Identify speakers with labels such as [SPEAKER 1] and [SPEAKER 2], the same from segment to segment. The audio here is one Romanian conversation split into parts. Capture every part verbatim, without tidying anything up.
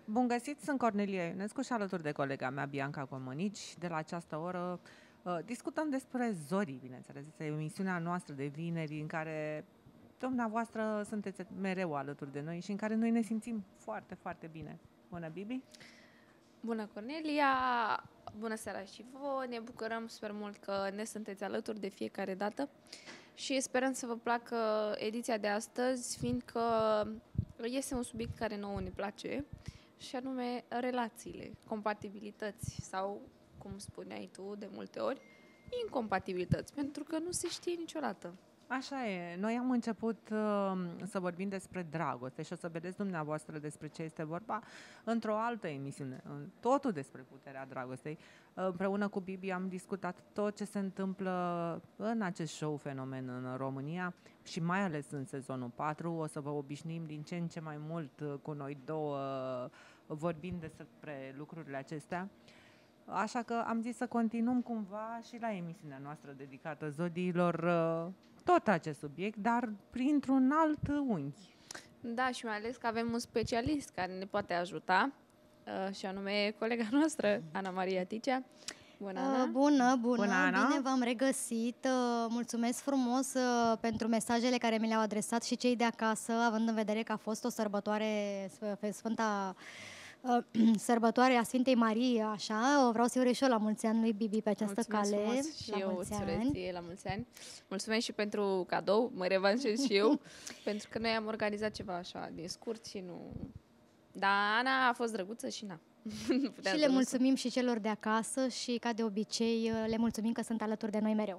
[SPEAKER 1] Bun găsit, sunt Cornelia Ionescu și alături de colega mea, Bianca Comănici. De la această oră uh, discutăm despre Zorii, bineînțeles. Este emisiunea noastră de vineri în care dumneavoastră sunteți mereu alături de noi și în care noi ne simțim foarte, foarte bine. Bună, Bibi!
[SPEAKER 2] Bună, Cornelia! Bună seara și vouă! Ne bucurăm super mult că ne sunteți alături de fiecare dată și sperăm să vă placă ediția de astăzi, fiindcă este un subiect care nouă ne place și anume relațiile, compatibilități sau, cum spuneai tu de multe ori, incompatibilități, pentru că nu se știe niciodată.
[SPEAKER 1] Așa e. Noi am început uh, să vorbim despre dragoste și o să vedeți dumneavoastră despre ce este vorba într-o altă emisiune. Totul despre puterea dragostei. Împreună cu Bibi am discutat tot ce se întâmplă în acest show fenomen în România și mai ales în sezonul patru. O să vă obișnuim din ce în ce mai mult cu noi două vorbind despre lucrurile acestea. Așa că am zis să continuăm cumva și la emisiunea noastră dedicată zodiilor tot acest subiect, dar printr-un alt unghi.
[SPEAKER 2] Da, și mai ales că avem un specialist care ne poate ajuta, uh, și anume colega noastră, Ana Maria Ticea. Bună, Ana!
[SPEAKER 3] Uh, bună, bună!
[SPEAKER 1] Bună, Ana!
[SPEAKER 3] Bine v-am regăsit! Uh, mulțumesc frumos uh, pentru mesajele care mi le-au adresat și cei de acasă, având în vedere că a fost o sărbătoare, Sfânta sărbătoare a Sfintei Marie, așa, o vreau să-i urez și eu la mulți ani lui Bibi pe această
[SPEAKER 2] Mulțumesc
[SPEAKER 3] cale.
[SPEAKER 2] Frumos. Și
[SPEAKER 3] la
[SPEAKER 2] eu
[SPEAKER 3] mulți
[SPEAKER 2] îți urez
[SPEAKER 3] ani.
[SPEAKER 2] ție la mulți ani. Mulțumesc și pentru cadou, mă revanșez și eu, pentru că noi am organizat ceva așa din scurt și nu... Dar Ana a fost drăguță și na.
[SPEAKER 3] Și le mulțumim și celor de acasă și, ca de obicei, le mulțumim că sunt alături de noi mereu.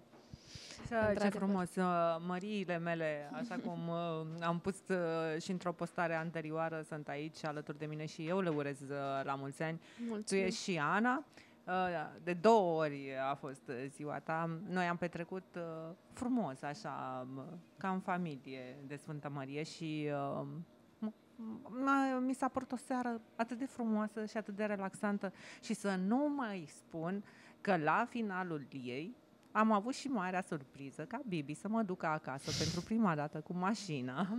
[SPEAKER 1] Ce frumos! Măriile mele, așa cum am pus și într-o postare anterioară, sunt aici alături de mine și eu le urez la mulți ani.
[SPEAKER 2] Mulțumim.
[SPEAKER 1] Tu ești și Ana. De două ori a fost ziua ta. Noi am petrecut frumos, așa, ca în familie de Sfântă Marie și mi s-a părut o seară atât de frumoasă și atât de relaxantă și să nu mai spun că la finalul ei am avut și marea surpriză ca Bibi să mă ducă acasă pentru prima dată cu mașina.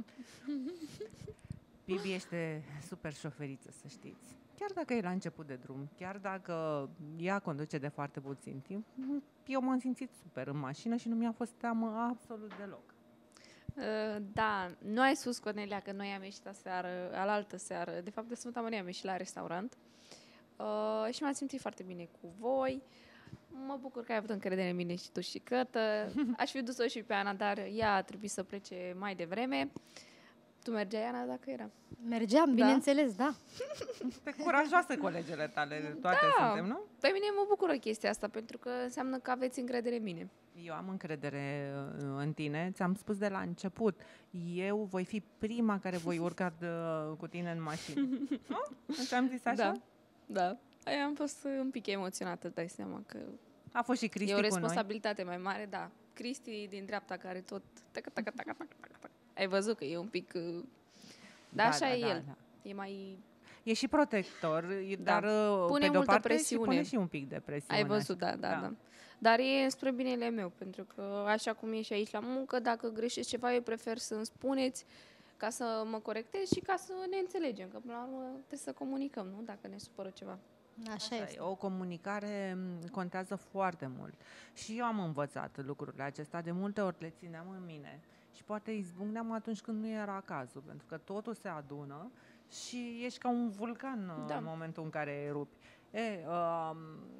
[SPEAKER 1] Bibi este super șoferiță, să știți. Chiar dacă e la început de drum, chiar dacă ea conduce de foarte puțin timp, eu m-am simțit super în mașină și nu mi-a fost teamă absolut deloc.
[SPEAKER 2] Uh, da, nu ai spus, Cornelia, că noi am ieșit aseară, alaltă seară, de fapt de Sfânta Maria am ieșit la restaurant uh, și m-am simțit foarte bine cu voi. Mă bucur că ai avut încredere în mine și tu și Cătă. Aș fi dus-o și pe Ana, dar ea a trebuit să plece mai devreme. Tu mergeai, Ana, dacă era?
[SPEAKER 3] Mergeam,
[SPEAKER 2] Da?
[SPEAKER 3] bineînțeles, da.
[SPEAKER 1] Pe curajoase colegele tale, toate
[SPEAKER 2] Da.
[SPEAKER 1] suntem, nu?
[SPEAKER 2] Pe mine mă bucură chestia asta, pentru că înseamnă că aveți încredere în mine.
[SPEAKER 1] Eu am încredere în tine, ți-am spus de la început. Eu voi fi prima care voi urca de, cu tine în mașină. Nu? Ți-am zis așa?
[SPEAKER 2] Da, da. Aia am fost un pic emoționată, dai seama că
[SPEAKER 1] A fost și Cristi
[SPEAKER 2] e o
[SPEAKER 1] cu noi.
[SPEAKER 2] responsabilitate mai mare, da. Cristi din dreapta care tot... Taca, taca, taca, taca, taca. Ai văzut că e un pic... uh, Da,
[SPEAKER 1] Da,
[SPEAKER 2] așa
[SPEAKER 1] da,
[SPEAKER 2] e
[SPEAKER 1] da,
[SPEAKER 2] el.
[SPEAKER 1] da.
[SPEAKER 2] E mai...
[SPEAKER 1] E și protector,
[SPEAKER 2] Da.
[SPEAKER 1] dar uh,
[SPEAKER 2] Pune
[SPEAKER 1] pe de-o
[SPEAKER 2] multă
[SPEAKER 1] parte
[SPEAKER 2] presiune.
[SPEAKER 1] și pune și un pic de presiune.
[SPEAKER 2] Ai văzut, da, da,
[SPEAKER 1] Da.
[SPEAKER 2] da. Dar e spre binele meu, pentru că așa cum e și aici la muncă, dacă greșești ceva, eu prefer să-mi spuneți ca să mă corectez și ca să ne înțelegem, că până la urmă trebuie să comunicăm, nu? Dacă ne supără ceva.
[SPEAKER 3] Așa
[SPEAKER 1] Așa
[SPEAKER 3] este.
[SPEAKER 1] e, o comunicare m, contează foarte mult. Și eu am învățat lucrurile acestea, de multe ori le țineam în mine și poate izbucneam atunci când nu era cazul, pentru că totul se adună și ești ca un vulcan
[SPEAKER 2] Da.
[SPEAKER 1] în momentul în care erupi. E, uh,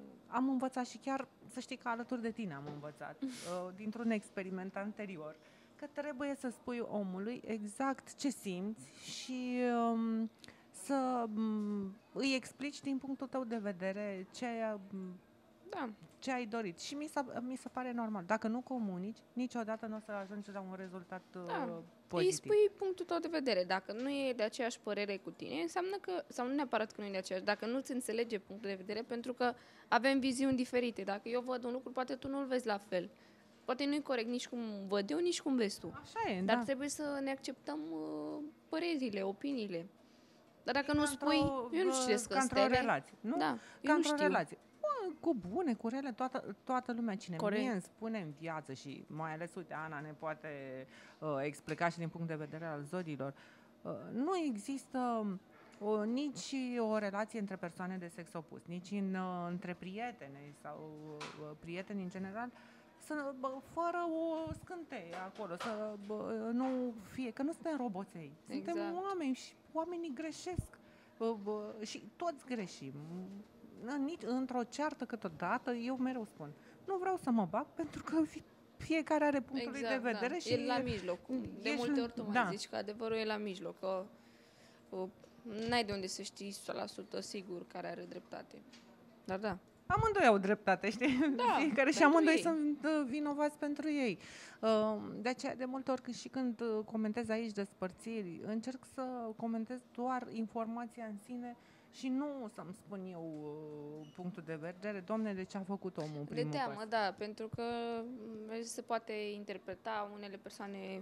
[SPEAKER 1] am învățat și chiar, să știi că alături de tine am învățat, uh, dintr-un experiment anterior, că trebuie să spui omului exact ce simți și um, să um, îi explici din punctul tău de vedere ce, um,
[SPEAKER 2] Da.
[SPEAKER 1] ce ai dorit. Și mi, s-a, mi se pare normal. Dacă nu comunici, niciodată nu o să ajungi la un rezultat uh,
[SPEAKER 2] Da. Îi
[SPEAKER 1] pozitiv.
[SPEAKER 2] spui punctul tău de vedere. Dacă nu e de aceeași părere cu tine, înseamnă că, sau nu neapărat că nu e de aceeași, dacă nu ți înțelege punctul de vedere, pentru că avem viziuni diferite. Dacă eu văd un lucru, poate tu nu-l vezi la fel. Poate nu e corect nici cum văd eu, nici cum vezi tu.
[SPEAKER 1] Așa e,
[SPEAKER 2] Dar
[SPEAKER 1] da.
[SPEAKER 2] trebuie să ne acceptăm uh, părerile, opiniile. Dar dacă nu
[SPEAKER 1] Ca
[SPEAKER 2] spui,
[SPEAKER 1] într-o,
[SPEAKER 2] eu nu
[SPEAKER 1] uh,
[SPEAKER 2] citesc
[SPEAKER 1] ca
[SPEAKER 2] în
[SPEAKER 1] într-o
[SPEAKER 2] stele.
[SPEAKER 1] relație, nu?
[SPEAKER 2] Da,
[SPEAKER 1] Ca
[SPEAKER 2] eu nu
[SPEAKER 1] într-o
[SPEAKER 2] știu.
[SPEAKER 1] relație. Bă, cu bune, cu rele, toată, toată lumea, cine
[SPEAKER 2] Corect.
[SPEAKER 1] mie îmi spune în viață și mai ales, uite, Ana ne poate uh, explica și din punct de vedere al zodiilor, uh, nu există o, nici o relație între persoane de sex opus, nici în, uh, între prietene sau uh, prieteni în general, să, bă, fără o scânteie acolo, să bă, nu fie, că nu suntem roboței, suntem
[SPEAKER 2] Exact.
[SPEAKER 1] oameni și oamenii greșesc bă, bă, și toți greșim. Nici într-o ceartă câteodată, eu mereu spun, nu vreau să mă bag pentru că fiecare are punctul lui
[SPEAKER 2] Exact,
[SPEAKER 1] de vedere
[SPEAKER 2] da.
[SPEAKER 1] și
[SPEAKER 2] E la mijloc. De
[SPEAKER 1] ești-
[SPEAKER 2] multe ori tu mai
[SPEAKER 1] da.
[SPEAKER 2] zici că adevărul e la mijloc, că uh, n-ai de unde să știi o sută la sută sigur care are dreptate. Dar da.
[SPEAKER 1] Amândoi au dreptate, știi?
[SPEAKER 2] Da,
[SPEAKER 1] Fiecare și
[SPEAKER 2] pentru
[SPEAKER 1] amândoi
[SPEAKER 2] ei.
[SPEAKER 1] sunt uh, vinovați pentru ei. Uh, De aceea, de multe ori, când- și când uh, comentez aici despărțiri, încerc să comentez doar informația în sine și nu să-mi spun eu uh, punctul de vedere, Doamne, de ce a făcut omul în
[SPEAKER 2] De
[SPEAKER 1] primul
[SPEAKER 2] teamă,
[SPEAKER 1] pas.
[SPEAKER 2] da, pentru că m, se poate interpreta unele persoane,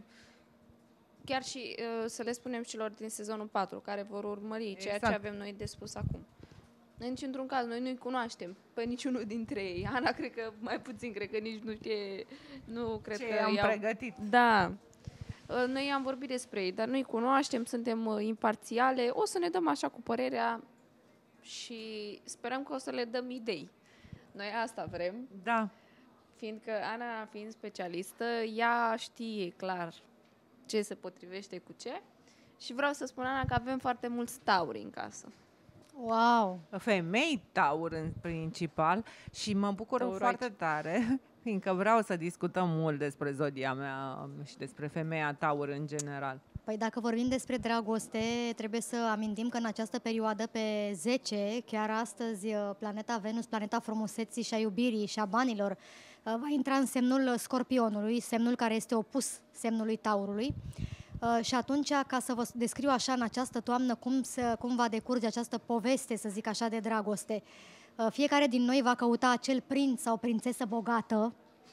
[SPEAKER 2] chiar și uh, să le spunem celor din sezonul patru, care vor urmări ceea
[SPEAKER 1] Exact.
[SPEAKER 2] ce avem noi de spus acum. Nici într-un caz, noi nu-i cunoaștem pe niciunul dintre ei. Ana, cred că mai puțin, cred că nici nu știe, nu cred
[SPEAKER 1] Ce
[SPEAKER 2] că
[SPEAKER 1] am
[SPEAKER 2] i-au-
[SPEAKER 1] pregătit.
[SPEAKER 2] Da. Uh, Noi am vorbit despre ei, dar nu-i cunoaștem, suntem uh, imparțiale, o să ne dăm așa cu părerea și sperăm că o să le dăm idei. Noi asta vrem,
[SPEAKER 1] Da.
[SPEAKER 2] fiindcă Ana, fiind specialistă, ea știe clar ce se potrivește cu ce și vreau să spun, Ana, că avem foarte mulți tauri în casă.
[SPEAKER 3] Wow!
[SPEAKER 1] Femei taur în principal și mă bucur
[SPEAKER 2] Tauroici.
[SPEAKER 1] foarte tare, fiindcă vreau să discutăm mult despre zodia mea și despre femeia taur în general.
[SPEAKER 3] Păi dacă vorbim despre dragoste, trebuie să amintim că în această perioadă, pe zece, chiar astăzi, planeta Venus, planeta frumuseții și a iubirii și a banilor, va intra în semnul Scorpionului, semnul care este opus semnului Taurului. Și atunci, ca să vă descriu așa în această toamnă cum, să, cum va decurge această poveste, să zic așa, de dragoste, fiecare din noi va căuta acel prinț sau prințesă bogată,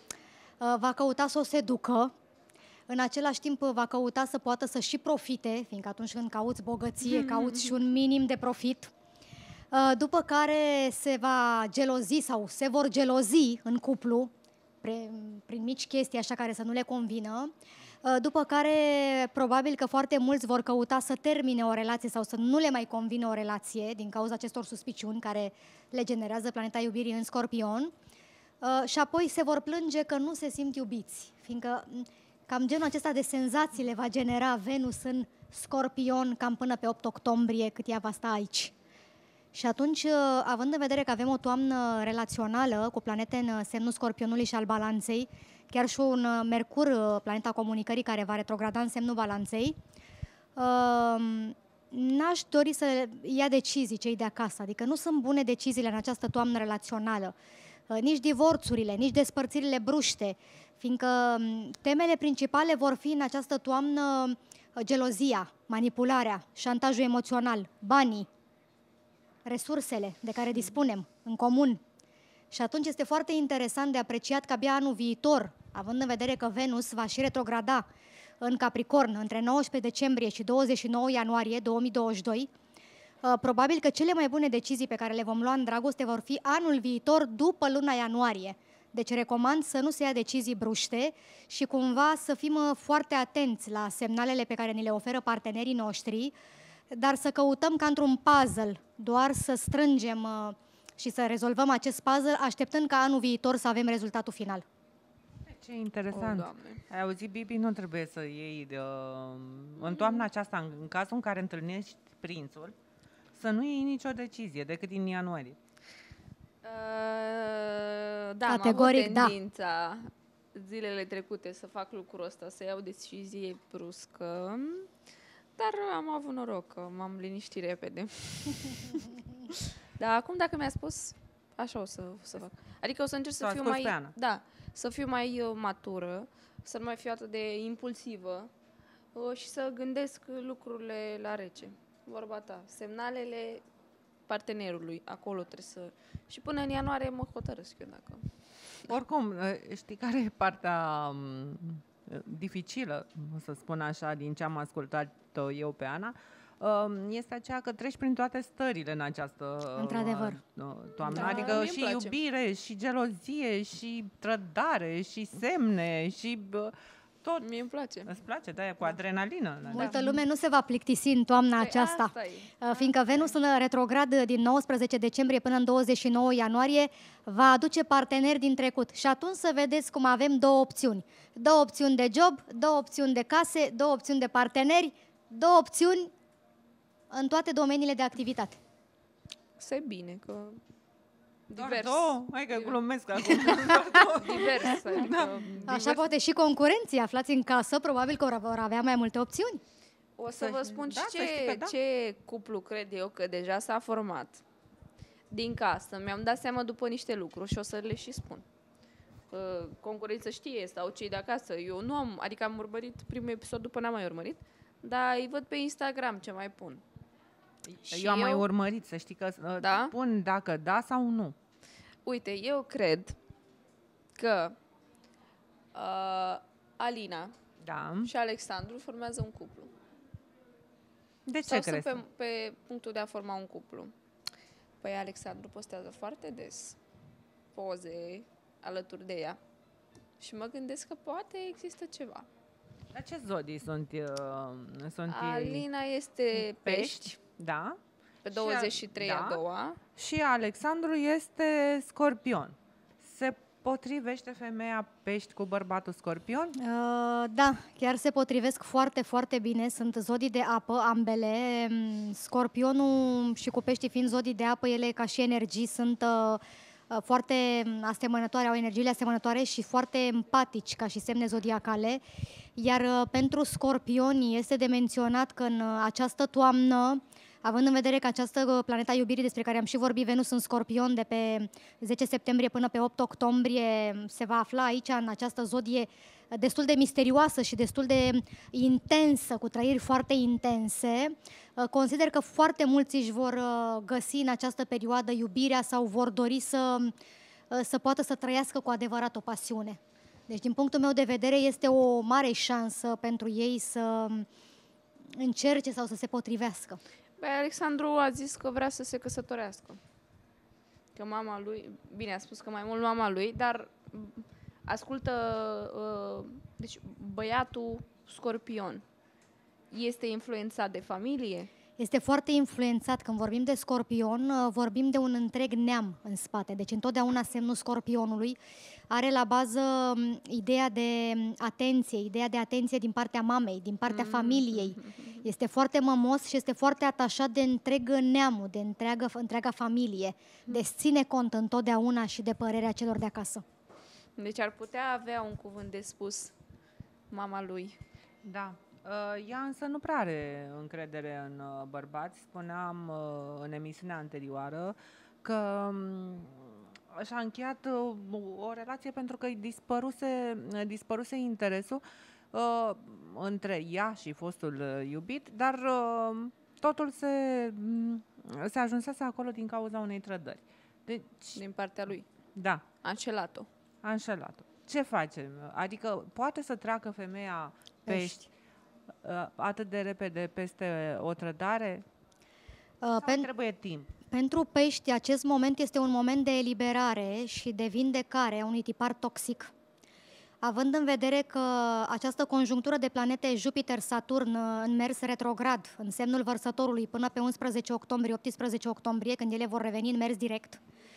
[SPEAKER 3] va căuta să o seducă, în același timp va căuta să poată să și profite, fiindcă atunci când cauți bogăție, cauți și un minim de profit, după care se va gelozi sau se vor gelozi în cuplu, prin, prin mici chestii așa care să nu le convină, după care probabil că foarte mulți vor căuta să termine o relație sau să nu le mai convină o relație din cauza acestor suspiciuni care le generează planeta iubirii în Scorpion, și apoi se vor plânge că nu se simt iubiți, fiindcă cam genul acesta de senzații le va genera Venus în Scorpion cam până pe opt octombrie, cât ea va sta aici. Și atunci, având în vedere că avem o toamnă relațională cu planete în semnul Scorpionului și al Balanței, chiar și un Mercur, planeta comunicării, care va retrograda în semnul Balanței, n-aș dori să ia decizii cei de acasă, adică nu sunt bune deciziile în această toamnă relațională, nici divorțurile, nici despărțirile bruște, fiindcă temele principale vor fi în această toamnă gelozia, manipularea, șantajul emoțional, banii, resursele de care dispunem în comun. Și atunci este foarte interesant de apreciat că abia anul viitor, având în vedere că Venus va și retrograda în Capricorn între nouăsprezece decembrie și douăzeci și nouă ianuarie două mii douăzeci și doi, probabil că cele mai bune decizii pe care le vom lua în dragoste vor fi anul viitor după luna ianuarie. Deci recomand să nu se ia decizii bruște și cumva să fim foarte atenți la semnalele pe care ni le oferă partenerii noștri, dar să căutăm ca într-un puzzle, doar să strângem și să rezolvăm acest puzzle, așteptând ca anul viitor să avem rezultatul final.
[SPEAKER 1] Ce interesant.
[SPEAKER 2] O, Doamne.
[SPEAKER 1] Ai auzit, Bibi, nu trebuie să iei de, în toamna aceasta, în, în cazul în care întâlnești prințul, să nu iei nicio decizie decât în ianuarie.
[SPEAKER 2] Uh, da,
[SPEAKER 3] Categoric,
[SPEAKER 2] am
[SPEAKER 3] da.
[SPEAKER 2] avut tendința zilele trecute să fac lucrul ăsta, să iau decizie bruscă, dar am avut noroc că m-am liniștit repede. Dar acum, dacă mi-a spus, așa o să, să fac. Adică o să încerc să
[SPEAKER 1] S-o
[SPEAKER 2] fiu
[SPEAKER 1] ascult
[SPEAKER 2] mai,
[SPEAKER 1] pe Ana.
[SPEAKER 2] da, să fiu mai uh, matură, să nu mai fiu atât de impulsivă uh, și să gândesc lucrurile la rece. Vorba ta, semnalele partenerului, acolo trebuie să... Și până în ianuarie mă hotărăsc eu dacă...
[SPEAKER 1] Oricum, știi care e partea um, dificilă, să spun așa, din ce am ascultat-o eu pe Ana? Um, este aceea că treci prin toate stările în această
[SPEAKER 3] Într-adevăr.
[SPEAKER 1] uh, toamnă.
[SPEAKER 2] Da,
[SPEAKER 1] Adică
[SPEAKER 2] mie-mi
[SPEAKER 1] și
[SPEAKER 2] place.
[SPEAKER 1] iubire, și gelozie, și trădare, și semne, și... Uh, tot.
[SPEAKER 2] Mie îmi place.
[SPEAKER 1] Îți place, da, cu adrenalină. Da.
[SPEAKER 3] Multă lume nu se va plictisi în toamna
[SPEAKER 2] Păi
[SPEAKER 3] aceasta,
[SPEAKER 2] asta e.
[SPEAKER 3] uh, fiindcă Venus în retrograd din nouăsprezece decembrie până în douăzeci și nouă ianuarie va aduce parteneri din trecut. Și atunci să vedeți cum avem două opțiuni. Două opțiuni de job, două opțiuni de case, două opțiuni de parteneri, două opțiuni în toate domeniile de activitate.
[SPEAKER 2] Să e bine, că...
[SPEAKER 1] Doar
[SPEAKER 2] Divers.
[SPEAKER 1] două? Hai că
[SPEAKER 2] Divers.
[SPEAKER 1] glumesc acum.
[SPEAKER 2] Divers, adică...
[SPEAKER 3] Așa poate și concurenții aflați în casă, probabil că vor avea mai multe opțiuni.
[SPEAKER 2] O să
[SPEAKER 1] Să
[SPEAKER 2] vă
[SPEAKER 1] știi-
[SPEAKER 2] spun
[SPEAKER 1] da,
[SPEAKER 2] și
[SPEAKER 1] să știi
[SPEAKER 2] ce,
[SPEAKER 1] că da.
[SPEAKER 2] ce cuplu cred eu că deja s-a format din casă. Mi-am dat seama după niște lucruri și o să le și spun. Uh, Concurența știe sau cei de acasă. Eu nu am, adică am urmărit primul episod, după n-am mai urmărit, dar îi văd pe Instagram ce mai pun. Și
[SPEAKER 1] Eu am mai
[SPEAKER 2] eu-
[SPEAKER 1] urmărit, să știi că uh,
[SPEAKER 2] Da?
[SPEAKER 1] spun dacă da sau nu.
[SPEAKER 2] Uite, eu cred că uh, Alina
[SPEAKER 1] Da.
[SPEAKER 2] și Alexandru formează un cuplu.
[SPEAKER 1] De ce
[SPEAKER 2] Sau sunt
[SPEAKER 1] crezi?
[SPEAKER 2] pe, pe punctul de a forma un cuplu. Păi Alexandru postează foarte des poze alături de ea. Și mă gândesc că poate există ceva.
[SPEAKER 1] Dar ce zodii sunt, uh, sunt ei?
[SPEAKER 2] Alina este pești,
[SPEAKER 1] Da.
[SPEAKER 2] pe
[SPEAKER 1] Și
[SPEAKER 2] douăzeci și trei
[SPEAKER 1] a-
[SPEAKER 2] a doua.
[SPEAKER 1] Și Alexandru este scorpion. Se potrivește femeia pești cu bărbatul scorpion?
[SPEAKER 3] Uh, da, chiar se potrivesc foarte, foarte bine. Sunt zodii de apă, ambele. Mm, Scorpionul și cu peștii fiind zodii de apă, ele ca și energii sunt uh, uh, foarte asemănătoare, au energiile asemănătoare și foarte empatici ca și semne zodiacale. Iar uh, pentru scorpioni este de menționat că în uh, această toamnă, având în vedere că această uh, planeta iubirii despre care am și vorbit, Venus în Scorpion, de pe zece septembrie până pe opt octombrie, se va afla aici, în această zodie uh, destul de misterioasă și destul de intensă, cu trăiri foarte intense. Uh, Consider că foarte mulți își vor uh, găsi în această perioadă iubirea sau vor dori să, uh, să poată să trăiască cu adevărat o pasiune. Deci, din punctul meu de vedere, este o mare șansă pentru ei să încerce sau să se potrivească.
[SPEAKER 2] Păi Alexandru a zis că vrea să se căsătorească. Că mama lui, bine a spus că mai mult mama lui, dar m, ascultă, uh, deci băiatul scorpion este influențat de familie?
[SPEAKER 3] Este foarte influențat. Când vorbim de scorpion, uh, vorbim de un întreg neam în spate. Deci întotdeauna semnul scorpionului are la bază m, ideea de m, atenție, ideea de atenție din partea mamei, din partea familiei. Este foarte mămos și este foarte atașat de întreg neamul, de întreagă, întreaga familie. Deci ține cont întotdeauna și de părerea celor de acasă.
[SPEAKER 2] Deci ar putea avea un cuvânt de spus mama lui.
[SPEAKER 1] Da. Uh, Ea însă nu prea are încredere în uh, bărbați. Spuneam uh, în emisiunea anterioară că um, și-a încheiat uh, o relație pentru că îi dispăruse, dispăruse interesul uh, între ea și fostul uh, iubit, dar uh, totul se, m, se ajunsese acolo din cauza unei trădări. Deci,
[SPEAKER 2] Din partea lui.
[SPEAKER 1] da,
[SPEAKER 2] A înșelat-o.
[SPEAKER 1] a înșelat-o. Ce facem? Adică poate să treacă femeia pești uh, atât de repede peste o trădare?
[SPEAKER 3] Uh,
[SPEAKER 1] Sau
[SPEAKER 3] pen-
[SPEAKER 1] trebuie timp?
[SPEAKER 3] Pentru pești, acest moment este un moment de eliberare și de vindecare a unui tipar toxic. Având în vedere că această conjunctură de planete Jupiter-Saturn în mers retrograd, în semnul Vărsătorului, până pe unsprezece octombrie, optsprezece octombrie, când ele vor reveni în mers direct,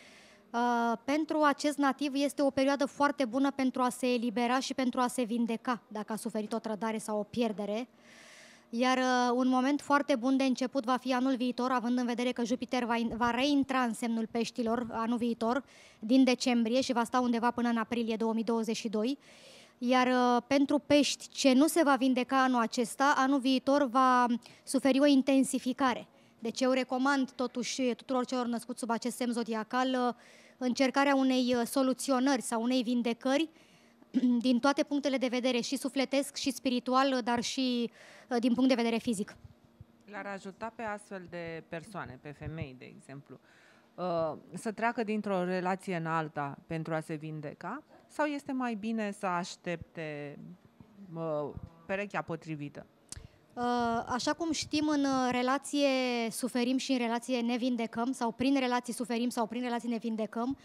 [SPEAKER 3] uh, pentru acest nativ este o perioadă foarte bună pentru a se elibera și pentru a se vindeca, dacă a suferit o trădare sau o pierdere. Iar uh, un moment foarte bun de început va fi anul viitor, având în vedere că Jupiter va, in- va reintra în semnul peștilor anul viitor, din decembrie, și va sta undeva până în aprilie două mii douăzeci și doi. Iar uh, pentru pești, ce nu se va vindeca anul acesta, anul viitor va suferi o intensificare. Deci eu recomand totuși tuturor celor născuți sub acest semn zodiacal uh, încercarea unei uh, soluționări sau unei vindecări din toate punctele de vedere, și sufletesc, și spiritual, dar și uh, din punct de vedere fizic.
[SPEAKER 1] L-ar ajuta pe astfel de persoane, pe femei, de exemplu, uh, să treacă dintr-o relație în alta pentru a se vindeca? Sau este mai bine să aștepte uh, perechea potrivită?
[SPEAKER 3] Uh, Așa cum știm, în uh, relație suferim și în relație ne vindecăm, sau prin relații suferim sau prin relații ne vindecăm.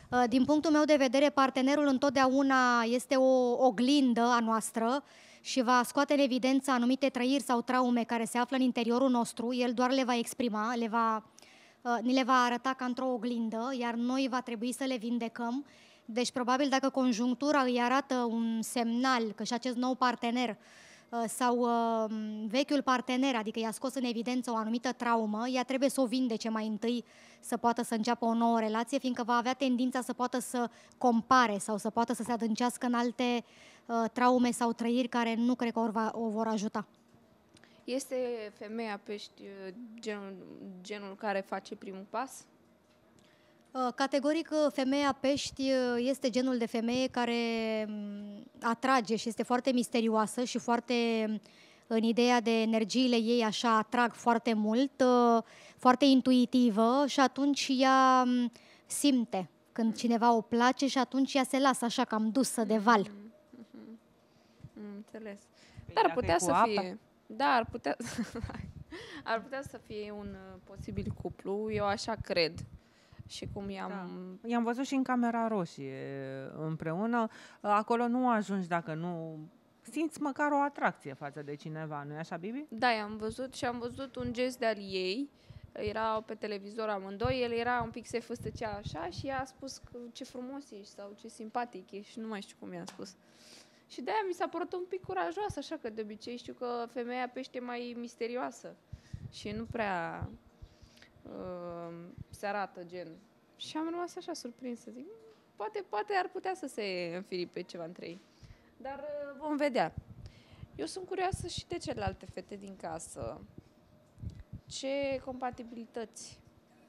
[SPEAKER 3] Uh, Din punctul meu de vedere, partenerul întotdeauna este o oglindă a noastră și va scoate în evidență anumite trăiri sau traume care se află în interiorul nostru. El doar le va exprima, le va, uh, ni le va arăta ca într-o oglindă, iar noi va trebui să le vindecăm. Deci, probabil, dacă conjunctura îi arată un semnal că și acest nou partener uh, sau uh, vechiul partener, adică i-a scos în evidență o anumită traumă, ea trebuie să o vindece mai întâi să poată să înceapă o nouă relație, fiindcă va avea tendința să poată să compare sau să poată să se adâncească în alte uh, traume sau trăiri care nu cred că o, va, o vor ajuta.
[SPEAKER 2] Este femeia pești uh, genul, genul care face primul pas?
[SPEAKER 3] Uh, Categoric, uh, femeia pești uh, este genul de femeie care mm, atrage și este foarte misterioasă și foarte mm, în ideea de energiile ei așa atrag foarte mult, uh, foarte intuitivă și atunci ea mm, simte când cineva o place și atunci ea se lasă așa cam dusă de val.
[SPEAKER 2] Mm, înțeles.
[SPEAKER 1] Păi
[SPEAKER 2] Dar ar
[SPEAKER 1] dacă e
[SPEAKER 2] putea
[SPEAKER 1] cu
[SPEAKER 2] să
[SPEAKER 1] apa?
[SPEAKER 2] fie. Da, ar putea, ar putea să fie un uh, posibil cuplu, eu așa cred. Și cum i-am...
[SPEAKER 1] Da. I-am văzut și în Camera Roșie împreună. Acolo nu ajungi dacă nu simți măcar o atracție față de cineva, nu-i așa, Bibi?
[SPEAKER 2] Da, i-am văzut și am văzut un gest de-al ei. Erau pe televizor amândoi, el era un pic, se făstăcea așa și ea a spus că ce frumos ești sau ce simpatic ești, nu mai știu cum i-a spus. Și de-aia mi s-a părut un pic curajoasă, așa că de obicei știu că femeia pește e mai misterioasă și nu prea uh, se arată gen. Și am rămas așa surprinsă, zic, poate, poate ar putea să se înfiripe ceva între ei. Dar uh, vom vedea. Eu sunt curioasă și de celelalte fete din casă. Ce compatibilități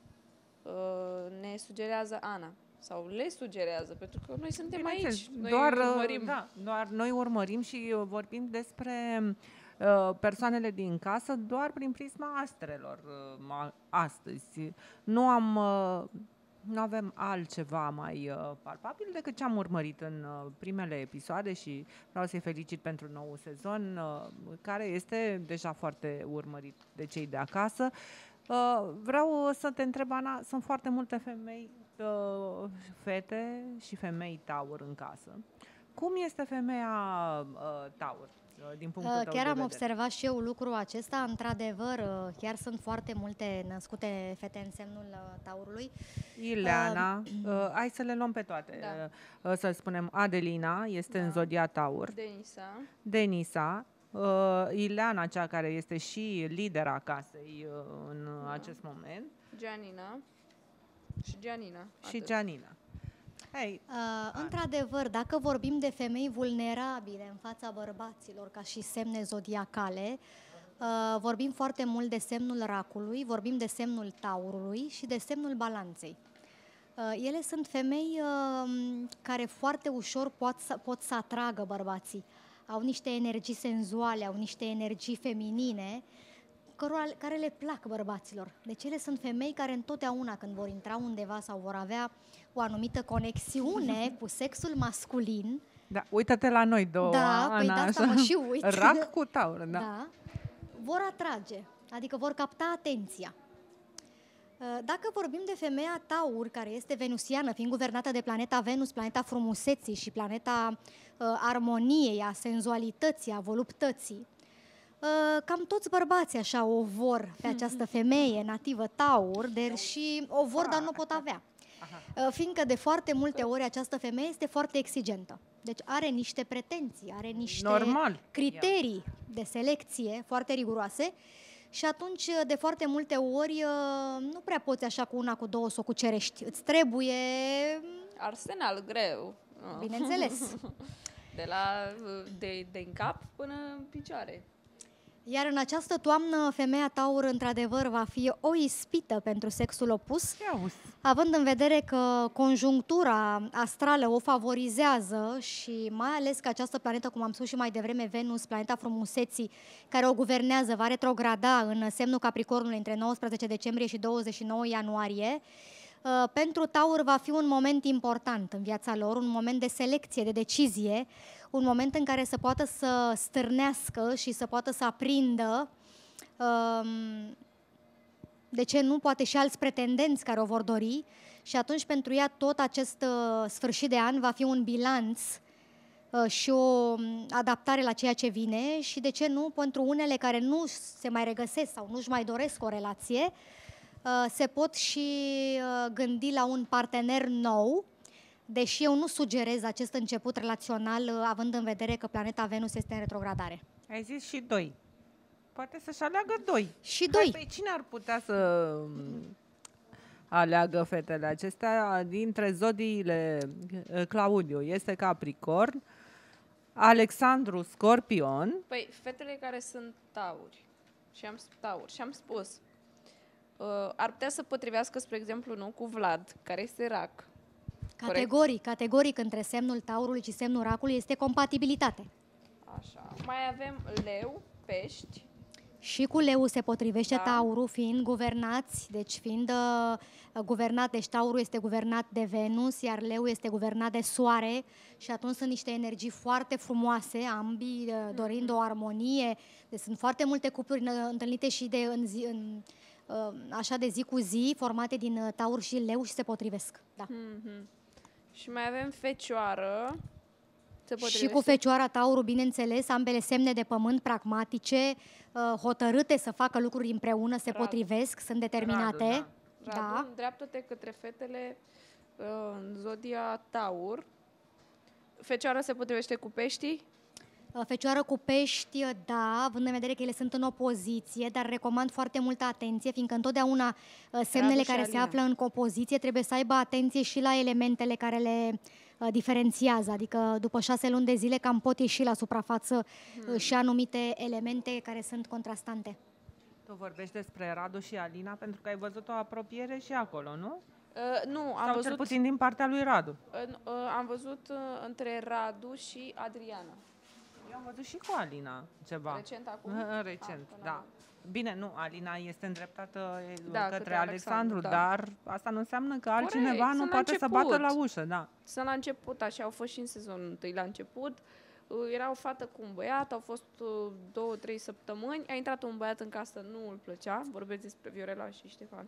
[SPEAKER 2] uh, ne sugerează Ana? Sau le sugerează? Pentru că noi suntem aici. Noi
[SPEAKER 1] doar,
[SPEAKER 2] urmărim.
[SPEAKER 1] Da, doar noi urmărim și vorbim despre uh, persoanele din casă doar prin prisma astrelor uh, astăzi. Nu am... Uh, Nu avem altceva mai uh, palpabil decât ce am urmărit în uh, primele episoade și vreau să-i felicit pentru nou sezon, uh, care este deja foarte urmărit de cei de acasă. Uh, vreau să te întreb, Ana, sunt foarte multe femei, uh, fete și femei taur în casă. Cum este femeia uh, taur? Din punctul tău
[SPEAKER 3] Chiar
[SPEAKER 1] de
[SPEAKER 3] am
[SPEAKER 1] vedere.
[SPEAKER 3] observat și eu lucrul acesta. Într-adevăr, chiar sunt foarte multe născute fete în semnul taurului.
[SPEAKER 1] Ileana, uh, hai să le luăm pe toate.
[SPEAKER 2] Da.
[SPEAKER 1] Uh, să spunem, Adelina este
[SPEAKER 2] Da.
[SPEAKER 1] în zodia taur.
[SPEAKER 2] Denisa.
[SPEAKER 1] Denisa, uh, Ileana, cea care este și lidera casei uh, în
[SPEAKER 2] Da.
[SPEAKER 1] acest moment.
[SPEAKER 2] Gianina. Și Gianina.
[SPEAKER 1] Și
[SPEAKER 2] atât.
[SPEAKER 1] Gianina. Hey,
[SPEAKER 3] Uh, într-adevăr, dacă vorbim de femei vulnerabile în fața bărbaților ca și semne zodiacale, uh, vorbim foarte mult de semnul racului, vorbim de semnul taurului și de semnul balanței. Uh, ele sunt femei uh, care foarte ușor pot să, pot să atragă bărbații. Au niște energii senzuale, au niște energii feminine, cărora, care le plac bărbaților. Deci ele sunt femei care întotdeauna când vor intra undeva sau vor avea o anumită conexiune cu sexul masculin.
[SPEAKER 1] da, uită-te la noi două,
[SPEAKER 3] Da,
[SPEAKER 1] Ana,
[SPEAKER 3] păi de asta
[SPEAKER 1] așa.
[SPEAKER 3] mă și uit.
[SPEAKER 1] Rac cu taur, da.
[SPEAKER 3] Da, vor atrage, adică vor capta atenția. Dacă vorbim de femeia taur, care este venusiană, fiind guvernată de planeta Venus, planeta frumuseții și planeta uh, armoniei, a senzualității, a voluptății, uh, cam toți bărbații așa o vor pe această femeie nativă taur, deși o vor, dar nu o pot avea. Uh, fiindcă de foarte multe ori această femeie este foarte exigentă. Deci are niște pretenții, are niște
[SPEAKER 1] Normal.
[SPEAKER 3] criterii de selecție foarte riguroase. Și atunci, de foarte multe ori, nu prea poți așa cu una, cu două să o cucerești. Îți trebuie,
[SPEAKER 2] Arsenal greu.
[SPEAKER 3] bineînțeles.
[SPEAKER 2] De la de, de în cap până în picioare.
[SPEAKER 3] Iar în această toamnă, femeia taur, într-adevăr, va fi o ispită pentru sexul opus, având în vedere că conjunctura astrală o favorizează și mai ales că această planetă, cum am spus și mai devreme, Venus, planeta frumuseții, care o guvernează, va retrograda în semnul Capricornului între nouăsprezece decembrie și douăzeci și nouă ianuarie, pentru taur va fi un moment important în viața lor, un moment de selecție, de decizie, un moment în care să poată să stârnească și să poată să aprindă um, de ce nu, poate și alți pretendenți care o vor dori și atunci pentru ea tot acest uh, sfârșit de an va fi un bilanț uh, și o adaptare la ceea ce vine și de ce nu, pentru unele care nu se mai regăsesc sau nu-și mai doresc o relație, uh, se pot și uh, gândi la un partener nou, deși eu nu sugerez acest început relațional uh, având în vedere că planeta Venus este în retrogradare.
[SPEAKER 1] Ai zis și doi. Poate să-și aleagă doi.
[SPEAKER 3] Și doi.
[SPEAKER 1] Păi cine ar putea să aleagă fetele acestea dintre zodiile? Claudiu este Capricorn, Alexandru Scorpion.
[SPEAKER 2] Păi, fetele care sunt tauri și am, tauri, și am spus, uh, ar putea să potrivească, spre exemplu, nu, cu Vlad, care este rac.
[SPEAKER 3] Categoric, categoric între semnul taurului și semnul racului este compatibilitate.
[SPEAKER 2] Așa. Mai avem leu, pești.
[SPEAKER 3] Și cu leu se potrivește
[SPEAKER 2] Da.
[SPEAKER 3] taurul, fiind guvernați, deci fiind uh, guvernat, deci taurul este guvernat de Venus, iar leu este guvernat de soare și atunci sunt niște energii foarte frumoase, ambii uh, dorind o armonie. Deci sunt foarte multe cupluri uh, întâlnite și de în zi, în, uh, așa de zi cu zi, formate din uh, taur și leu și se potrivesc. Da.
[SPEAKER 2] Mm-hmm. Și mai avem fecioară. Se
[SPEAKER 3] Și
[SPEAKER 2] potrivește.
[SPEAKER 3] cu fecioara taurul, bineînțeles, ambele semne de pământ pragmatice, uh, hotărâte să facă lucruri împreună, se
[SPEAKER 2] Radu.
[SPEAKER 3] potrivesc, sunt determinate.
[SPEAKER 1] Radu,
[SPEAKER 2] Radu,
[SPEAKER 3] Da.
[SPEAKER 2] îndreaptă-te către fetele uh, în zodia taur. Fecioara se potrivește cu peștii.
[SPEAKER 3] Uh, Fecioară cu pești, uh, da, având în vedere că ele sunt în opoziție, dar recomand foarte multă atenție, fiindcă întotdeauna uh, semnele
[SPEAKER 2] Radu și
[SPEAKER 3] care se
[SPEAKER 2] Alina.
[SPEAKER 3] află în opoziție trebuie să aibă atenție și la elementele care le uh, diferențiază, adică după șase luni de zile cam pot ieși la suprafață
[SPEAKER 2] Hmm.
[SPEAKER 3] uh, și anumite elemente care sunt contrastante.
[SPEAKER 1] Tu vorbești despre Radu și Alina pentru că ai văzut o apropiere și acolo, nu?
[SPEAKER 2] Uh, nu, am
[SPEAKER 1] Sau
[SPEAKER 2] văzut,
[SPEAKER 1] cel puțin din partea lui Radu.
[SPEAKER 2] uh, uh, am văzut uh, între Radu și Adriana.
[SPEAKER 1] Eu am văzut și cu Alina ceva.
[SPEAKER 2] Recent acum?
[SPEAKER 1] Uh, Recent,
[SPEAKER 2] Ah, până
[SPEAKER 1] da.
[SPEAKER 2] acum.
[SPEAKER 1] Bine, nu, Alina este îndreptată e,
[SPEAKER 2] Da,
[SPEAKER 1] către,
[SPEAKER 2] către
[SPEAKER 1] Alexandru,
[SPEAKER 2] Alexandru, da.
[SPEAKER 1] dar asta nu înseamnă că altcineva
[SPEAKER 2] Corect,
[SPEAKER 1] nu
[SPEAKER 2] sunt la
[SPEAKER 1] poate să
[SPEAKER 2] început.
[SPEAKER 1] bată la ușă, da.
[SPEAKER 2] Sunt la început, așa au fost și în sezonul întâi la început. Uh, Era o fată cu un băiat, au fost uh, două, trei săptămâni. A intrat un băiat în casă, nu îl plăcea. Vorbesc despre Viorela și Ștefan.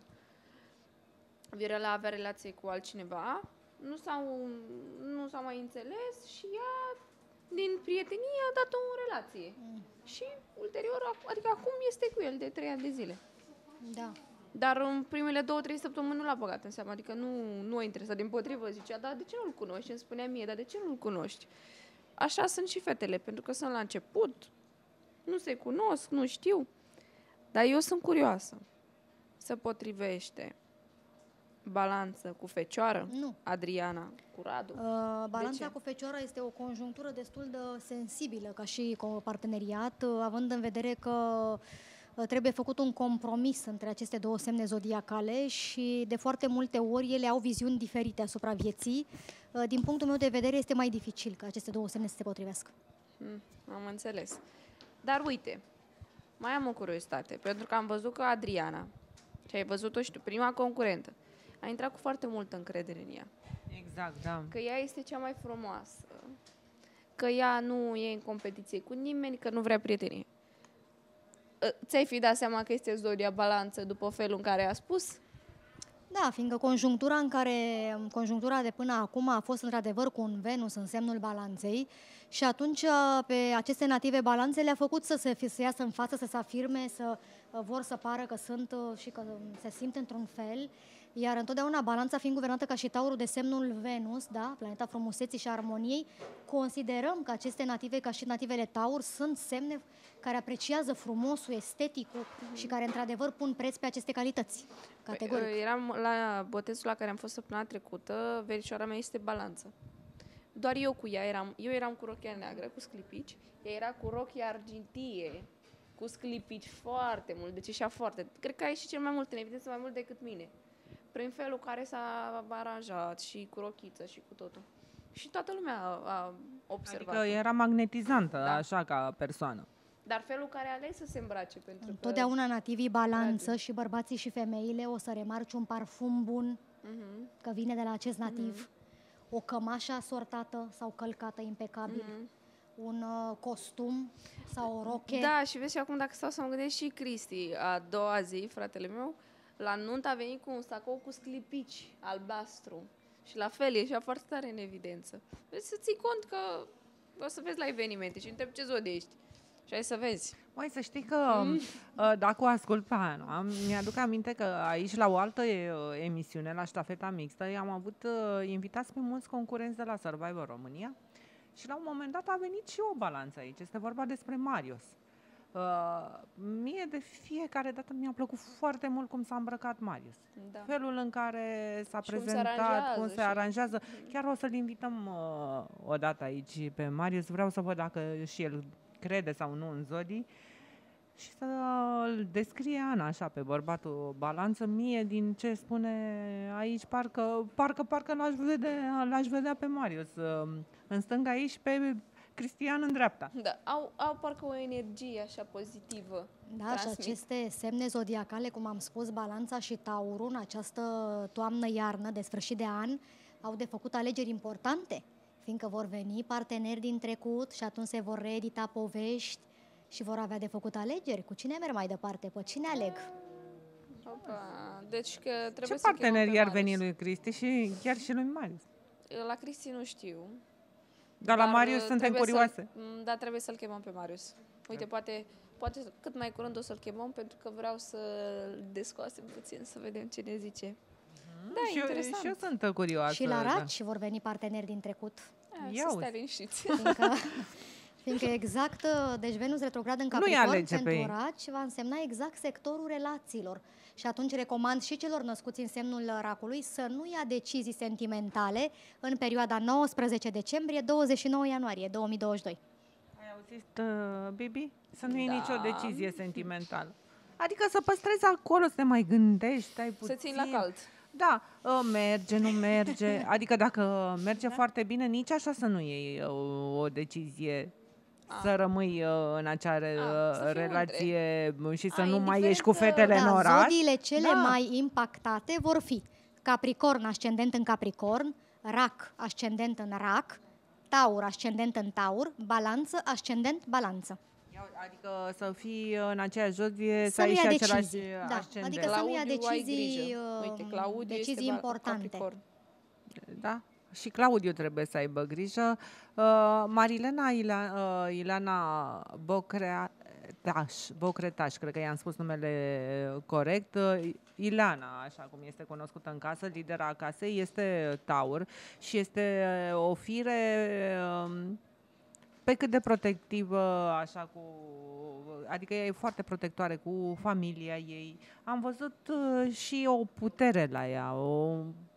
[SPEAKER 2] Viorela avea relație cu altcineva. Nu s-au, nu s-au mai înțeles și ea, din prietenie, a dat o relație.
[SPEAKER 3] Mm.
[SPEAKER 2] Și ulterior, ac- adică acum este cu el de trei ani de zile.
[SPEAKER 3] Da.
[SPEAKER 2] Dar în primele două, trei săptămâni nu l-a băgat în seamă, adică nu, nu a interesat. Dimpotrivă zicea, da, de ce nu-l cunoști? Îmi spunea mie, dar de ce nu-l cunoști? Așa sunt și fetele, pentru că sunt la început, nu se cunosc, nu știu. Dar eu sunt curioasă. Se potrivește balanță cu fecioară?
[SPEAKER 3] Nu.
[SPEAKER 2] Adriana cu Radu?
[SPEAKER 3] Uh, balanța
[SPEAKER 2] ce?
[SPEAKER 3] cu fecioara este o conjunctură destul de sensibilă ca și co- parteneriat, uh, având în vedere că uh, trebuie făcut un compromis între aceste două semne zodiacale și de foarte multe ori ele au viziuni diferite asupra vieții. Uh, din punctul meu de vedere este mai dificil ca aceste două semne să se potrivească.
[SPEAKER 2] Hmm, am înțeles. Dar uite, mai am o curiozitate, pentru că am văzut că Adriana, și ai văzut-o și tu, prima concurentă, a intrat cu foarte multă încredere în ea.
[SPEAKER 1] Exact, da.
[SPEAKER 2] Că ea este cea mai frumoasă, că ea nu e în competiție cu nimeni, că nu vrea prietenie. Ă, Ți-ai fi dat seama că este zodia balanță după felul în care a spus?
[SPEAKER 3] Da, fiindcă conjunctura în care conjunctura de până acum a fost într-adevăr cu un Venus în semnul balanței și atunci pe aceste native balanțe le-a făcut să se să iasă în față, să se afirme, să uh, vor să pară că sunt uh, și că se simt într-un fel. Iar întotdeauna balanța fiind guvernată ca și taurul de semnul Venus, da, planeta frumuseții și armoniei, considerăm că aceste native, ca și nativele taur, sunt semne care apreciază frumosul, esteticul mm-hmm. și care într-adevăr pun preț pe aceste calități. Categoric.
[SPEAKER 2] Păi, eram la botezul la care am fost săptămâna trecută, verișoara mea este balanță. Doar eu cu ea eram, eu eram cu rochia neagră, cu sclipici, ea era cu rochia argintie, cu sclipici foarte mult, deci ieșea foarte. Cred că a ieșit cel mai mult în evidență, mai mult decât mine. Prin felul care s-a aranjat și cu rochiță și cu totul. Și toată lumea a, a observat.
[SPEAKER 1] Adică era magnetizantă,
[SPEAKER 2] Da.
[SPEAKER 1] așa, ca persoană.
[SPEAKER 2] Dar felul care a ales să se îmbrace, pentru că...
[SPEAKER 3] Întotdeauna nativii balanță
[SPEAKER 2] Dragi.
[SPEAKER 3] și bărbații și femeile o să remarci un parfum bun,
[SPEAKER 2] Mhm,
[SPEAKER 3] că vine de la acest nativ, o cămașă asortată sau călcată impecabil,
[SPEAKER 2] mhm.
[SPEAKER 3] un uh, costum sau o roche.
[SPEAKER 2] Da, și vezi și acum dacă stau să mă gândesc și Cristi, a doua zi, fratele meu, La nuntă a venit cu un sacou cu sclipici albastru. Și la fel, ieșea foarte tare în evidență. Deci să ții cont că o să vezi la evenimente și întreb ce zodie ești. Și hai să vezi.
[SPEAKER 1] Mai să știi că mm. dacă o ascult pe Ana, mi-aduc aminte că aici la o altă emisiune, la Ștafeta Mixtă, am avut invitați pe mulți concurenți de la Survivor România și la un moment dat a venit și o balanță aici. Este vorba despre Marius. Uh, mie de fiecare dată mi-a plăcut foarte mult cum s-a îmbrăcat Marius.
[SPEAKER 2] Da.
[SPEAKER 1] Felul în care s-a
[SPEAKER 2] Și cum se
[SPEAKER 1] prezentat,
[SPEAKER 2] aranjează
[SPEAKER 1] cum se
[SPEAKER 2] și-
[SPEAKER 1] aranjează. Chiar o să-l invităm uh, odată aici pe Marius. Vreau să văd dacă și el crede sau nu în zodii și să-l descrie Ana așa pe bărbatul balanță. Mie din ce spune aici parcă, parcă, parcă l-aș vedea, l-aș vedea pe Marius uh, în stânga aici, pe Cristian în dreapta.
[SPEAKER 2] Da, au, au parcă o energie așa pozitivă.
[SPEAKER 3] Da, și
[SPEAKER 2] transmit.
[SPEAKER 3] aceste semne zodiacale, cum am spus, Balanța și Taurul, în această toamnă-iarnă de sfârșit de an, au de făcut alegeri importante, fiindcă vor veni parteneri din trecut și atunci se vor reedita povești și vor avea de făcut alegeri. Cu cine merg mai departe? Pe cine aleg?
[SPEAKER 2] Opa, deci că trebuie
[SPEAKER 1] Ce
[SPEAKER 2] să chemăm
[SPEAKER 1] parteneri
[SPEAKER 2] pe
[SPEAKER 1] ar
[SPEAKER 2] Marius.
[SPEAKER 1] veni lui Cristi și chiar și lui Marius?
[SPEAKER 2] La Cristi nu știu.
[SPEAKER 1] Dar la Marius
[SPEAKER 2] uh,
[SPEAKER 1] suntem
[SPEAKER 2] trebuie
[SPEAKER 1] curioase.
[SPEAKER 2] Să, da, trebuie să-l chemăm pe Marius. Uite, poate, poate cât mai curând o să-l chemăm pentru că vreau să-l descoasem puțin, să vedem ce ne zice. Da,
[SPEAKER 1] și, eu,
[SPEAKER 2] interesant.
[SPEAKER 1] și eu sunt curioasă.
[SPEAKER 3] Și la
[SPEAKER 1] da.
[SPEAKER 3] Raci vor veni parteneri din trecut.
[SPEAKER 2] Da,
[SPEAKER 1] Ia
[SPEAKER 2] să
[SPEAKER 1] uzi.
[SPEAKER 2] stai liniștiți.
[SPEAKER 3] Fiindcă, fiindcă exact, deci Venus retrograd în
[SPEAKER 1] Nu-i
[SPEAKER 3] Capricorn
[SPEAKER 1] alege pe
[SPEAKER 3] pentru
[SPEAKER 1] ei.
[SPEAKER 3] Raci va însemna exact sectorul relațiilor. Și atunci recomand și celor născuți în semnul racului să nu ia decizii sentimentale în perioada nouăsprezece decembrie - douăzeci și nouă ianuarie două mii douăzeci și doi.
[SPEAKER 1] Ai auzit, uh, Bibi? Să nu iei
[SPEAKER 2] Da.
[SPEAKER 1] nicio decizie sentimentală. Adică să păstrezi acolo, să te mai gândești, stai puțin.
[SPEAKER 2] Să țin la cald.
[SPEAKER 1] Da, uh, merge, nu merge. Adică dacă merge foarte bine, nici așa să nu iei uh, o decizie. Să rămâi uh, în acea re-
[SPEAKER 2] A, să fii
[SPEAKER 1] relație și să
[SPEAKER 2] A,
[SPEAKER 1] nu mai
[SPEAKER 2] indiferent
[SPEAKER 1] ieși cu
[SPEAKER 2] că-
[SPEAKER 1] fetele în
[SPEAKER 3] Da,
[SPEAKER 1] oraș.
[SPEAKER 3] zodiile cele
[SPEAKER 1] Da.
[SPEAKER 3] mai impactate vor fi Capricorn, ascendent în Capricorn, Rac, ascendent în Rac, Taur, ascendent în Taur, Balanță, ascendent, Balanță.
[SPEAKER 1] Adică să fii în aceeași zodie, să,
[SPEAKER 3] Să nu
[SPEAKER 1] ai și
[SPEAKER 3] ia
[SPEAKER 1] același
[SPEAKER 3] decizii. Da,
[SPEAKER 1] ascendent.
[SPEAKER 3] adică să nu ia
[SPEAKER 2] Claudiu, ai
[SPEAKER 3] decizii,
[SPEAKER 2] grijă.
[SPEAKER 3] uh,
[SPEAKER 2] Uite, Claudiu
[SPEAKER 3] decizii
[SPEAKER 2] este ba-
[SPEAKER 3] importante.
[SPEAKER 2] Capricorn.
[SPEAKER 1] Da? Și Claudiu trebuie să aibă grijă. Uh, Marilena Ila, uh, Ilana Bocretaș, Bocretaș, cred că i-am spus numele corect. Uh, Ilana, așa cum este cunoscută în casă, lidera casei, este taur și este uh, o fire um, pe cât de protectivă, așa cu... Adică ea e foarte protectoare cu familia ei. Am văzut uh, și o putere la ea, o,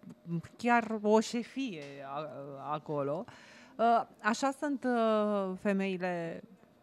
[SPEAKER 1] chiar o șefie a, acolo. Uh, așa sunt uh, femeile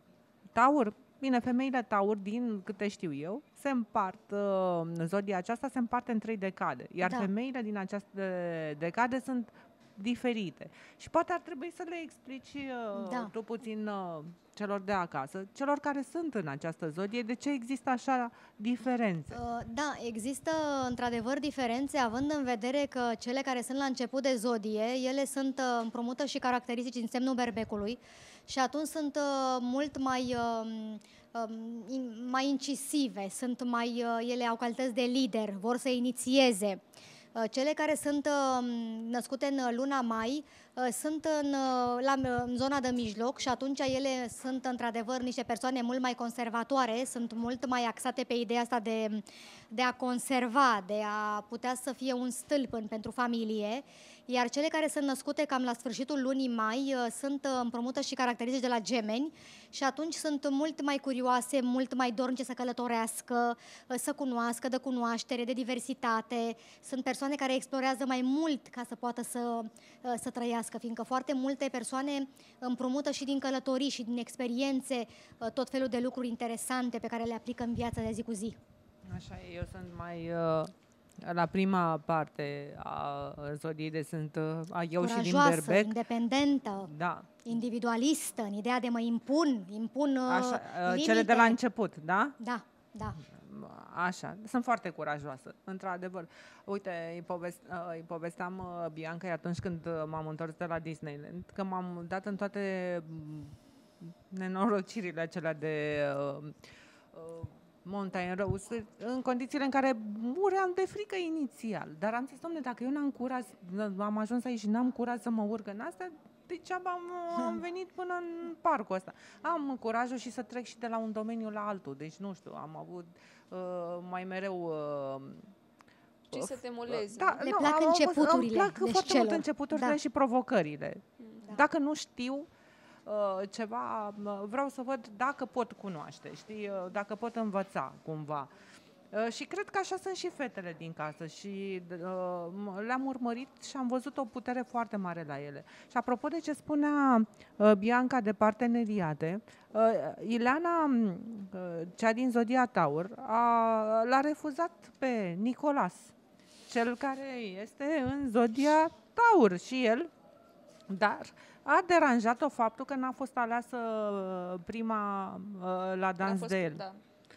[SPEAKER 1] taur. Bine, femeile taur, din câte știu eu, se împart, uh, zodia aceasta se împarte în trei decade. Iar
[SPEAKER 3] Da.
[SPEAKER 1] femeile din aceste decade sunt diferite. Și poate ar trebui să le explici uh,
[SPEAKER 3] Da.
[SPEAKER 1] tu puțin uh, celor de acasă, celor care sunt în această zodie, de ce există așa diferențe.
[SPEAKER 3] Uh, Da, există într-adevăr diferențe, având în vedere că cele care sunt la început de zodie, ele sunt uh, împrumută și caracteristici din semnul berbecului și atunci sunt uh, mult mai, uh, um, in- mai incisive, sunt mai, uh, ele au calități de lider, vor să inițieze. Uh, Cele care sunt uh, născute în uh, luna mai uh, sunt în, uh, la, în zona de mijloc și atunci ele sunt într-adevăr niște persoane mult mai conservatoare, sunt mult mai axate pe ideea asta de, de a conserva, de a putea să fie un stâlp în, pentru familie, iar cele care sunt născute cam la sfârșitul lunii mai uh, sunt uh, împrumută și caracteristici de la gemeni și atunci sunt mult mai curioase, mult mai dornice să călătorească, uh, să cunoască, de cunoaștere, de diversitate. Sunt persoane care explorează mai mult ca să poată să, uh, să trăiască, fiindcă foarte multe persoane împrumută și din călătorii și din experiențe uh, tot felul de lucruri interesante pe care le aplică în viața de zi cu zi.
[SPEAKER 1] Așa e, eu sunt mai... Uh, la prima parte a zodiei, de sunt uh, a, eu și din
[SPEAKER 3] Curajoasă,
[SPEAKER 1] berbec.
[SPEAKER 3] independentă,
[SPEAKER 1] Da,
[SPEAKER 3] individualistă, în ideea de mă impun, impun uh,
[SPEAKER 1] așa, uh,
[SPEAKER 3] limite.
[SPEAKER 1] cele de la început, da?
[SPEAKER 3] Da, da.
[SPEAKER 1] Așa, sunt foarte curajoasă, într-adevăr. Uite, îi, povest, uh, îi povesteam uh, Biancai atunci când uh, m-am întors de la Disneyland, că m-am dat în toate mm, nenorocirile acelea de uh, uh, Mountain Rose, în condițiile în care muream de frică inițial. Dar am zis, dom'le, dacă eu n-am curaj, am ajuns aici și n-am curaj să mă urc în asta, degeaba am, am venit până în parcul ăsta. Am curajul și să trec și de la un domeniu la altul. Deci, nu știu, am avut uh, mai mereu... Uh,
[SPEAKER 2] Și să te molezi.
[SPEAKER 1] da,
[SPEAKER 3] Le
[SPEAKER 1] nu,
[SPEAKER 3] plac
[SPEAKER 1] am-
[SPEAKER 3] începuturile,
[SPEAKER 1] Îmi plac
[SPEAKER 3] deci
[SPEAKER 1] foarte
[SPEAKER 3] celor.
[SPEAKER 1] mult începuturile
[SPEAKER 3] Da.
[SPEAKER 1] și provocările.
[SPEAKER 3] Da.
[SPEAKER 1] Dacă nu știu uh, ceva, uh, vreau să văd dacă pot cunoaște, știi, uh, dacă pot învăța cumva. Uh, și cred că așa sunt și fetele din casă și uh, m- le-am urmărit și am văzut o putere foarte mare la ele. Și apropo de ce spunea uh, Bianca de parteneriate, uh, Ileana, m, uh, cea din Zodia Taur, a, l-a refuzat pe Nicolas, cel care este în Zodia Taur și el, dar a deranjat-o faptul că n-a fost aleasă uh, prima uh, la
[SPEAKER 2] Când a
[SPEAKER 1] dans
[SPEAKER 2] fost-
[SPEAKER 1] de el.
[SPEAKER 2] Da.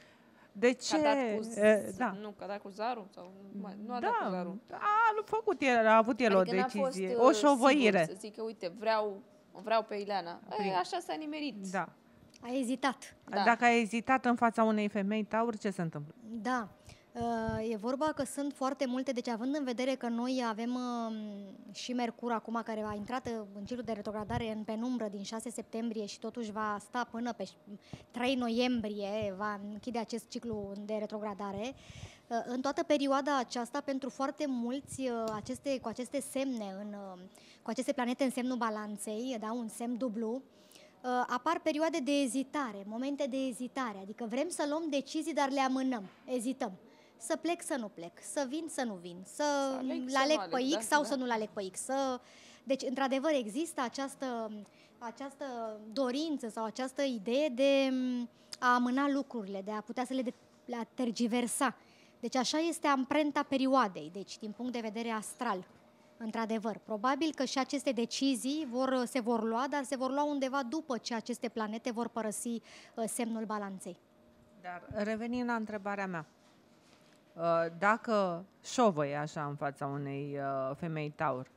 [SPEAKER 1] De
[SPEAKER 2] Că
[SPEAKER 1] ce?
[SPEAKER 2] a dat cu, z-
[SPEAKER 1] E, da.
[SPEAKER 2] Nu, că a dat cu Zaru? Sau, nu, mai- nu a dat cu
[SPEAKER 1] Da,
[SPEAKER 2] Zaru.
[SPEAKER 1] a făcut el, a avut el
[SPEAKER 2] Adică
[SPEAKER 1] o
[SPEAKER 2] n-a
[SPEAKER 1] decizie,
[SPEAKER 2] fost,
[SPEAKER 1] o
[SPEAKER 2] uh,
[SPEAKER 1] șovăire.
[SPEAKER 2] sigur să zică, uite, vreau, vreau pe Ileana.
[SPEAKER 1] Prin-
[SPEAKER 2] E, așa s-a nimerit.
[SPEAKER 1] Da.
[SPEAKER 3] A ezitat.
[SPEAKER 2] Da.
[SPEAKER 1] Dacă ai ezitat în fața unei femei taur, ce se întâmplă?
[SPEAKER 3] Da. Uh, E vorba că sunt foarte multe, deci având în vedere că noi avem uh, și Mercur acum care a intrat uh, în ciclul de retrogradare în penumbră din șase septembrie și totuși va sta până pe trei noiembrie, va închide acest ciclu de retrogradare. Uh, În toată perioada aceasta, pentru foarte mulți, uh, aceste, cu aceste semne, în, uh, cu aceste planete în semnul balanței, da, un semn dublu, uh, apar perioade de ezitare, momente de ezitare, adică vrem să luăm decizii, dar le amânăm, ezităm. Să plec, să nu plec, să vin, să nu vin, să
[SPEAKER 2] aleg, să
[SPEAKER 3] l-aleg
[SPEAKER 2] nu
[SPEAKER 3] pe
[SPEAKER 2] aleg,
[SPEAKER 3] X
[SPEAKER 2] da,
[SPEAKER 3] sau
[SPEAKER 2] da.
[SPEAKER 3] să nu-l aleg pe X. Să... Deci, într-adevăr, există această, această dorință sau această idee de m, a amâna lucrurile, de a putea să le, de, le a tergiversa. Deci așa este amprenta perioadei, deci din punct de vedere astral. Într-adevăr, probabil că și aceste decizii vor, se vor lua, dar se vor lua undeva după ce aceste planete vor părăsi uh, semnul balanței.
[SPEAKER 1] Dar revenind la întrebarea mea, uh, dacă șovăie așa în fața unei uh, femei taur,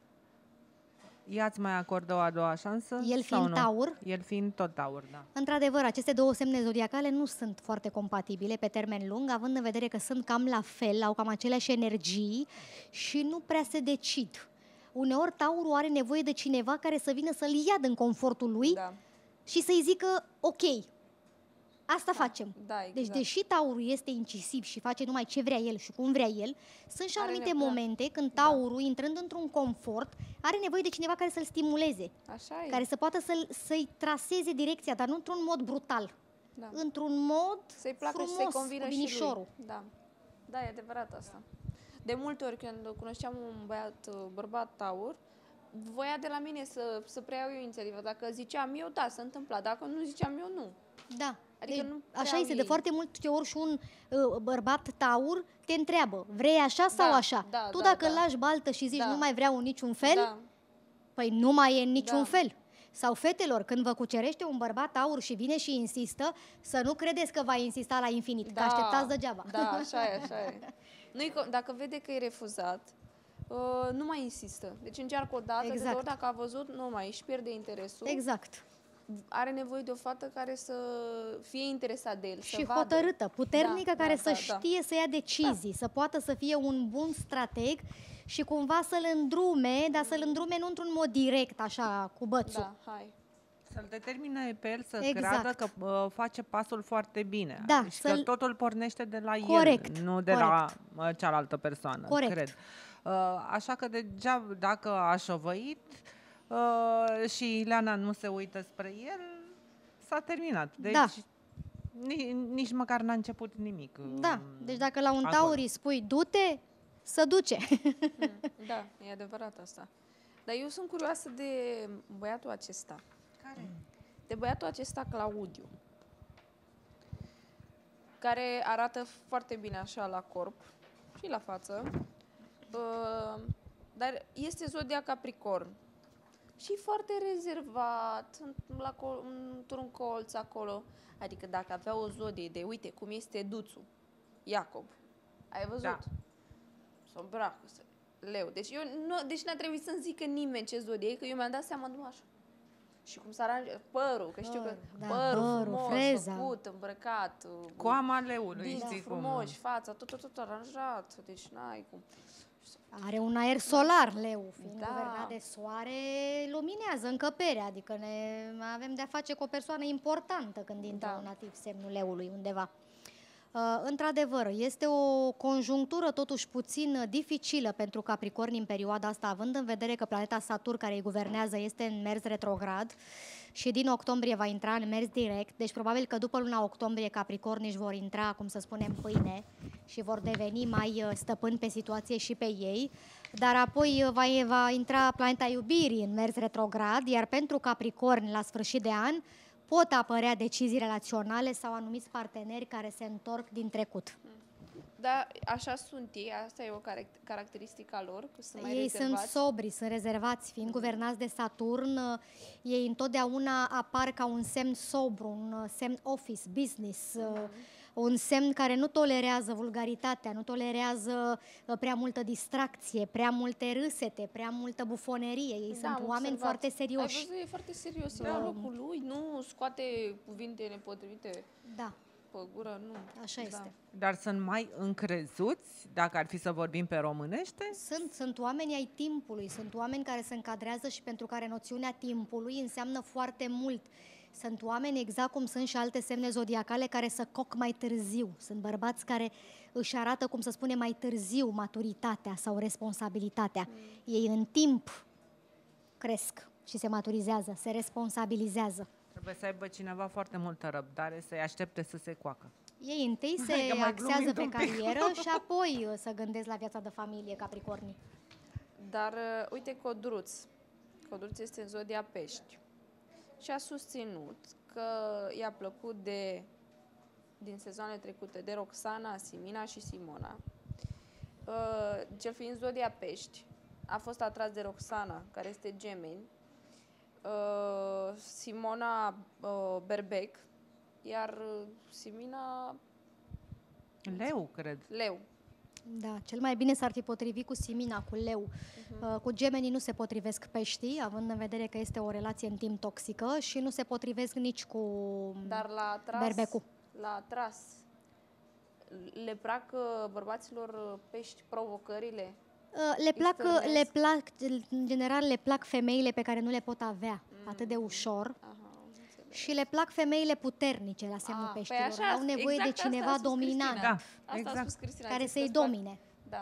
[SPEAKER 1] ea îți mai acordă o a doua șansă?
[SPEAKER 3] El
[SPEAKER 1] sau
[SPEAKER 3] fiind
[SPEAKER 1] nu?
[SPEAKER 3] taur,
[SPEAKER 1] El fiind tot taur, da.
[SPEAKER 3] într-adevăr, aceste două semne zodiacale nu sunt foarte compatibile pe termen lung, având în vedere că sunt cam la fel, au cam aceleași energii și nu prea se decid. Uneori taurul are nevoie de cineva care să vină să-l ia din confortul lui
[SPEAKER 2] Da,
[SPEAKER 3] și să-i zică, ok, asta facem.
[SPEAKER 2] da, exact.
[SPEAKER 3] Deci, deși taurul este incisiv și face numai ce vrea el și cum vrea el, sunt și
[SPEAKER 2] Are
[SPEAKER 3] anumite
[SPEAKER 2] nevoie-
[SPEAKER 3] momente când
[SPEAKER 2] Da.
[SPEAKER 3] taurul, intrând într-un confort, are nevoie de cineva care să-l stimuleze,
[SPEAKER 2] Așa e.
[SPEAKER 3] care să poată să-l, să-i traseze direcția, dar nu într-un mod brutal,
[SPEAKER 2] Da.
[SPEAKER 3] într-un mod
[SPEAKER 2] Să-i placă
[SPEAKER 3] frumos,
[SPEAKER 2] și să-i convină
[SPEAKER 3] cu
[SPEAKER 2] și
[SPEAKER 3] binișorul.
[SPEAKER 2] lui. Da. Da, e adevărat asta. De multe ori când cunoșteam un băiat, uh, bărbat taur, voia de la mine să, să preiau eu inițiativa. Dacă ziceam eu, da, se întâmpla. Dacă nu ziceam eu, nu.
[SPEAKER 3] Da.
[SPEAKER 2] Adică
[SPEAKER 3] Deci,
[SPEAKER 2] nu
[SPEAKER 3] așa
[SPEAKER 2] prea
[SPEAKER 3] este,
[SPEAKER 2] ei.
[SPEAKER 3] de foarte multe ori și un uh, bărbat taur te întreabă, vrei așa sau
[SPEAKER 2] Da,
[SPEAKER 3] așa?
[SPEAKER 2] da,
[SPEAKER 3] tu
[SPEAKER 2] da,
[SPEAKER 3] dacă
[SPEAKER 2] da.
[SPEAKER 3] lași baltă și zici,
[SPEAKER 2] Da.
[SPEAKER 3] nu mai vreau în niciun fel,
[SPEAKER 2] Da,
[SPEAKER 3] păi nu mai e în niciun
[SPEAKER 2] Da.
[SPEAKER 3] fel. Sau fetelor, când vă cucerește un bărbat taur și vine și insistă, să nu credeți că va insista la infinit, că așteptați degeaba.
[SPEAKER 2] Da, așa e, așa e. Nu-i, co- dacă vede că e refuzat, uh, nu mai insistă. Deci încearcă o dată, de
[SPEAKER 3] Exact.
[SPEAKER 2] două ori, dacă a văzut, nu mai își pierde interesul.
[SPEAKER 3] Exact.
[SPEAKER 2] Are nevoie de o fată care să fie interesat de el,
[SPEAKER 3] Și
[SPEAKER 2] să vadă.
[SPEAKER 3] hotărâtă, puternică,
[SPEAKER 2] Da,
[SPEAKER 3] care
[SPEAKER 2] da,
[SPEAKER 3] să
[SPEAKER 2] da,
[SPEAKER 3] știe să ia decizii, să poată să fie un bun strateg și cumva să-l îndrume, dar să-l îndrume nu într-un mod direct, așa, cu bățul.
[SPEAKER 2] Da, hai.
[SPEAKER 1] Să-l determine pe el să
[SPEAKER 3] Exact.
[SPEAKER 1] creadă că uh, face pasul foarte bine.
[SPEAKER 3] Da,
[SPEAKER 1] și că
[SPEAKER 3] să-l-
[SPEAKER 1] totul pornește de la
[SPEAKER 3] Corect,
[SPEAKER 1] el, nu de
[SPEAKER 3] corect.
[SPEAKER 1] la uh, cealaltă persoană,
[SPEAKER 3] Corect.
[SPEAKER 1] cred. Uh, așa că degeaba, dacă a șovăit uh, și Ileana nu se uită spre el, s-a terminat. Deci
[SPEAKER 3] Da.
[SPEAKER 1] ni, nici măcar n-a început nimic.
[SPEAKER 3] Da,
[SPEAKER 1] uh,
[SPEAKER 3] deci dacă la un
[SPEAKER 1] acolo.
[SPEAKER 3] taur îi spui du-te, să duce.
[SPEAKER 2] Mm, da, e adevărat asta. Dar eu sunt curioasă de băiatul acesta.
[SPEAKER 1] Care?
[SPEAKER 2] De băiatul acesta, Claudiu. Care arată foarte bine așa la corp și la față. Uh, dar este zodia Capricorn. Și foarte rezervat, în- la col- într-un colț acolo. Adică dacă avea o zodie de, uite, cum este Duțu, Iacob, ai văzut?
[SPEAKER 1] Da.
[SPEAKER 2] Să îmbracă, să... Leu. Deci, eu nu, deci n-a trebuit să-mi zică nimeni ce zodie e, că eu mi-am dat seama numai așa. Și cum s-a aranjat părul, că știu că
[SPEAKER 3] Da,
[SPEAKER 2] părul
[SPEAKER 3] părul,
[SPEAKER 2] frumos,
[SPEAKER 3] freza.
[SPEAKER 2] făcut, îmbrăcat,
[SPEAKER 1] Coama leului,
[SPEAKER 2] dinți
[SPEAKER 1] știi cum?
[SPEAKER 2] frumoși, fața, tot, tot, tot aranjat, deci n-ai cum.
[SPEAKER 3] Are un aer solar, leu, fiind
[SPEAKER 2] Da.
[SPEAKER 3] guvernat de soare, luminează încăperea, adică ne avem de-a face cu o persoană importantă când intră
[SPEAKER 2] Da.
[SPEAKER 3] un nativ semnul leului undeva. Uh, într-adevăr, este o conjunctură totuși puțin dificilă pentru Capricorni în perioada asta, având în vedere că planeta Saturn, care îi guvernează, este în mers retrograd și din octombrie va intra în mers direct, deci probabil că după luna octombrie Capricornii își vor intra, cum să spunem, pâine și vor deveni mai uh, stăpâni pe situație și pe ei, dar apoi uh, va, va intra planeta iubirii în mers retrograd, iar pentru Capricorni la sfârșit de an pot apărea decizii relaționale sau anumiți parteneri care se întorc din trecut.
[SPEAKER 2] Da, așa sunt ei, asta e o caract- caracteristică a lor, că sunt mai
[SPEAKER 3] Ei
[SPEAKER 2] rezervați.
[SPEAKER 3] sunt sobri, sunt rezervați, fiind guvernați de Saturn, uh, ei întotdeauna apar ca un semn sobru, un uh, semn office, business, uh, un semn care nu tolerează vulgaritatea, nu tolerează uh, prea multă distracție, prea multe râsete, prea multă bufonerie. Ei
[SPEAKER 2] Da, am
[SPEAKER 3] sunt oameni
[SPEAKER 2] observat.
[SPEAKER 3] foarte serioși.
[SPEAKER 2] Ai văzut, e foarte serios, e
[SPEAKER 3] Da.
[SPEAKER 2] la locul lui, nu scoate cuvinte nepotrivite
[SPEAKER 3] Da,
[SPEAKER 2] pe gură, nu.
[SPEAKER 3] așa
[SPEAKER 2] Da.
[SPEAKER 3] este.
[SPEAKER 1] Dar sunt mai încrezuți, dacă ar fi să vorbim pe românește?
[SPEAKER 3] Sunt, sunt oameni ai timpului, sunt oameni care se încadrează și pentru care noțiunea timpului înseamnă foarte mult. Sunt oameni, exact cum sunt și alte semne zodiacale, care să coc mai târziu. Sunt bărbați care își arată, cum să spune, mai târziu maturitatea sau responsabilitatea. Ei în timp cresc și se maturizează, se responsabilizează.
[SPEAKER 1] Trebuie să aibă cineva foarte multă răbdare să-i aștepte să se coacă.
[SPEAKER 3] Ei întâi se
[SPEAKER 1] Hai că mai
[SPEAKER 3] axează
[SPEAKER 1] glumim
[SPEAKER 3] pe
[SPEAKER 1] un pic.
[SPEAKER 3] carieră și apoi uh, să gândesc la viața de familie, Capricornii.
[SPEAKER 2] Dar uh, uite Codruț. Codruț este în zodia Pești. Și a susținut că i-a plăcut de, din sezoane trecute, de Roxana, Simina și Simona. Uh, cel fiind zodia Pești, a fost atras de Roxana, care este Gemeni, uh, Simona uh, Berbec, iar uh, Simina
[SPEAKER 1] Leu, cred.
[SPEAKER 2] Leu.
[SPEAKER 3] Da, cel mai bine s-ar fi potrivit cu Simina, cu Leu. Uh, cu Gemenii nu se potrivesc Peștii, având în vedere că este o relație în timp toxică și nu se potrivesc nici cu
[SPEAKER 2] Dar l-a atras,
[SPEAKER 3] Berbecu.
[SPEAKER 2] l-a atras. Le plac uh, bărbaților uh, pești provocările?
[SPEAKER 3] Uh, le plac,
[SPEAKER 2] Externezi.
[SPEAKER 3] le plac, în general le plac femeile pe care nu le pot avea atât de ușor
[SPEAKER 2] Aha, am înțeles.
[SPEAKER 3] și le plac femeile puternice la semnul
[SPEAKER 2] Ah, păi
[SPEAKER 3] peștilor.
[SPEAKER 2] așa,
[SPEAKER 3] Au nevoie
[SPEAKER 2] exact
[SPEAKER 3] de
[SPEAKER 2] asta a
[SPEAKER 3] cineva
[SPEAKER 2] spus
[SPEAKER 3] dominant,
[SPEAKER 2] Cristina.
[SPEAKER 1] Da,
[SPEAKER 2] Asta a
[SPEAKER 1] exact.
[SPEAKER 2] spus Cristina.
[SPEAKER 3] care
[SPEAKER 2] zis că
[SPEAKER 3] să-i
[SPEAKER 2] îți plac-
[SPEAKER 3] domine.
[SPEAKER 2] Da.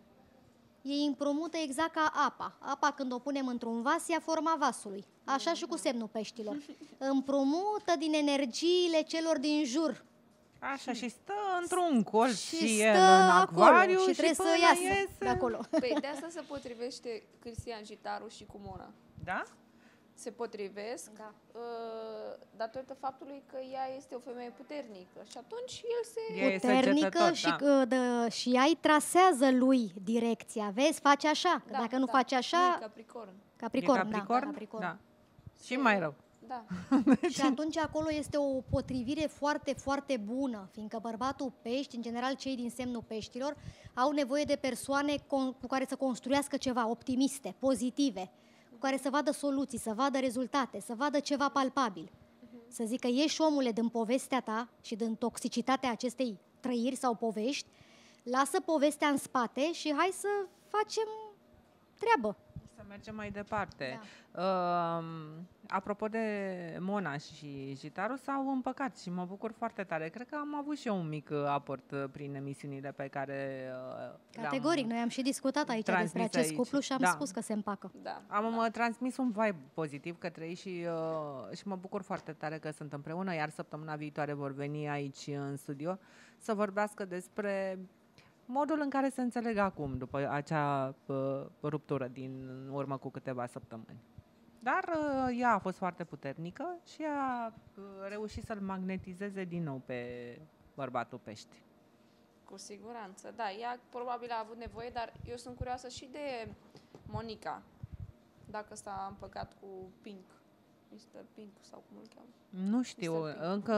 [SPEAKER 3] Ei împrumută exact ca apa. Apa, când o punem într-un vas, ia forma vasului. Așa și cu semnul peștilor. Împrumută din energiile celor din jur.
[SPEAKER 1] Așa, și stă într-un colț și,
[SPEAKER 3] Și
[SPEAKER 1] el
[SPEAKER 3] stă
[SPEAKER 1] în
[SPEAKER 3] acolo
[SPEAKER 1] acvariu
[SPEAKER 3] și
[SPEAKER 1] și,
[SPEAKER 3] trebuie să
[SPEAKER 1] până
[SPEAKER 3] iasă
[SPEAKER 1] iese...
[SPEAKER 3] de acolo.
[SPEAKER 2] Păi de asta se potrivește Cristian Gitaru și cu Mona.
[SPEAKER 1] Da?
[SPEAKER 2] Se potrivesc
[SPEAKER 3] Da.
[SPEAKER 2] uh, datorită faptului că ea este o femeie puternică și atunci el se...
[SPEAKER 1] E
[SPEAKER 3] Puternică
[SPEAKER 1] săgetător,
[SPEAKER 3] și,
[SPEAKER 1] da.
[SPEAKER 3] uh, dă, și ea îi trasează lui direcția. Vezi, face așa. Că
[SPEAKER 2] Da,
[SPEAKER 3] dacă nu
[SPEAKER 2] da.
[SPEAKER 3] face
[SPEAKER 2] Nu,
[SPEAKER 3] așa,
[SPEAKER 2] e Capricorn.
[SPEAKER 3] Capricorn,
[SPEAKER 1] E Capricorn?
[SPEAKER 3] Da, Capricorn.
[SPEAKER 1] Da. Și mai rău.
[SPEAKER 2] Da.
[SPEAKER 3] Și atunci acolo este o potrivire foarte, foarte bună, fiindcă bărbatul pești, în general cei din semnul peștilor, au nevoie de persoane con- cu care să construiască ceva, optimiste, pozitive, cu care să vadă soluții, să vadă rezultate, să vadă ceva palpabil. Să zică, ieși omule din povestea ta și din toxicitatea acestei trăiri sau povești, lasă povestea în spate și hai să facem treabă.
[SPEAKER 1] Să mergem mai departe.
[SPEAKER 3] Da.
[SPEAKER 1] Uh, apropo de Mona și Gitaru, s-au împăcat și mă bucur foarte tare. Cred că am avut și eu un mic uh, aport uh, prin emisiunile pe care uh,
[SPEAKER 3] Categoric,
[SPEAKER 1] le-am
[SPEAKER 3] noi am și discutat aici
[SPEAKER 1] transmis
[SPEAKER 3] despre acest
[SPEAKER 1] aici.
[SPEAKER 3] cuplu și am
[SPEAKER 1] Da.
[SPEAKER 3] spus că se împacă.
[SPEAKER 2] Da.
[SPEAKER 1] Am da. transmis un vibe pozitiv către ei și, uh, și mă bucur foarte tare că sunt împreună, iar săptămâna viitoare vor veni aici în studio să vorbească despre modul în care se înțeleg acum, după acea uh, ruptură din urmă cu câteva săptămâni. Dar uh, ea a fost foarte puternică și a uh, reușit să-l magnetizeze din nou pe bărbatul pești.
[SPEAKER 2] Cu siguranță, da. Ea probabil a avut nevoie, dar eu sunt curioasă și de Monica. Dacă s-a împăcat cu Pink. mister Pink sau cum îl cheamă.
[SPEAKER 1] Nu știu,
[SPEAKER 2] mister Pink.
[SPEAKER 1] încă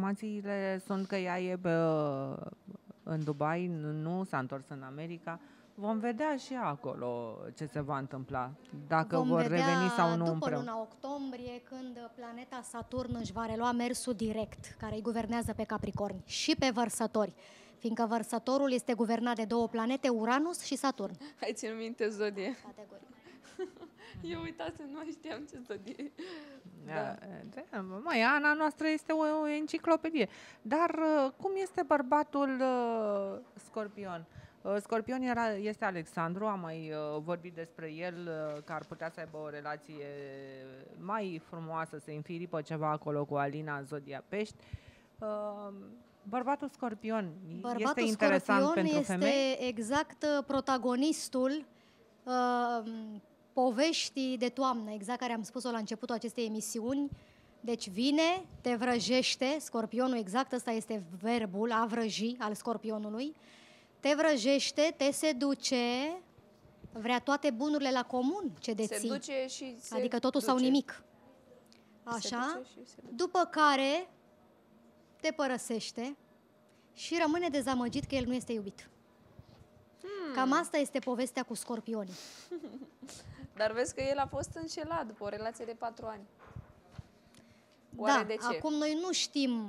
[SPEAKER 1] informațiile sunt că ea e bă, în Dubai, nu, nu s-a întors în America. Vom vedea și acolo ce se va întâmpla, dacă
[SPEAKER 3] Vom
[SPEAKER 1] vor
[SPEAKER 3] vedea
[SPEAKER 1] reveni sau nu
[SPEAKER 3] după
[SPEAKER 1] împreună.
[SPEAKER 3] luna octombrie, când planeta Saturn își va relua mersul direct, care îi guvernează pe Capricorni și pe Vărsători, fiindcă Vărsătorul este guvernat de două planete, Uranus și Saturn.
[SPEAKER 2] Ai ținut minte zodie?
[SPEAKER 3] Categoric.
[SPEAKER 2] Eu uitasem, nu mai știam ce zodie.
[SPEAKER 1] Da. Da, măi, Ana noastră este o, o enciclopedie. Dar uh, cum este bărbatul uh, Scorpion? Uh, Scorpion era, este Alexandru, am mai uh, vorbit despre el, uh, că ar putea să aibă o relație mai frumoasă, să înfiripă ceva acolo cu Alina, Zodia Pești. Uh, bărbatul Scorpion
[SPEAKER 3] Bărbatul
[SPEAKER 1] este interesant
[SPEAKER 3] Scorpion
[SPEAKER 1] pentru
[SPEAKER 3] este
[SPEAKER 1] femei?
[SPEAKER 3] exact uh, protagonistul uh, poveștii de toamnă, exact care am spus-o la începutul acestei emisiuni. Deci vine, te vrăjește, Scorpionul, exact ăsta este verbul, a vrăji, al Scorpionului, te vrăjește, te seduce, vrea toate bunurile la comun ce deții,
[SPEAKER 2] Se duce și se
[SPEAKER 3] adică totul
[SPEAKER 2] duce.
[SPEAKER 3] sau nimic.
[SPEAKER 2] Se
[SPEAKER 3] Așa,
[SPEAKER 2] duce și se duce.
[SPEAKER 3] după care te părăsește și rămâne dezamăgit că el nu este iubit.
[SPEAKER 2] Hmm.
[SPEAKER 3] Cam asta este povestea cu scorpionii.
[SPEAKER 2] Dar vezi că el a fost înșelat după o relație de patru ani. Oare
[SPEAKER 3] Da,
[SPEAKER 2] de ce?
[SPEAKER 3] acum noi nu știm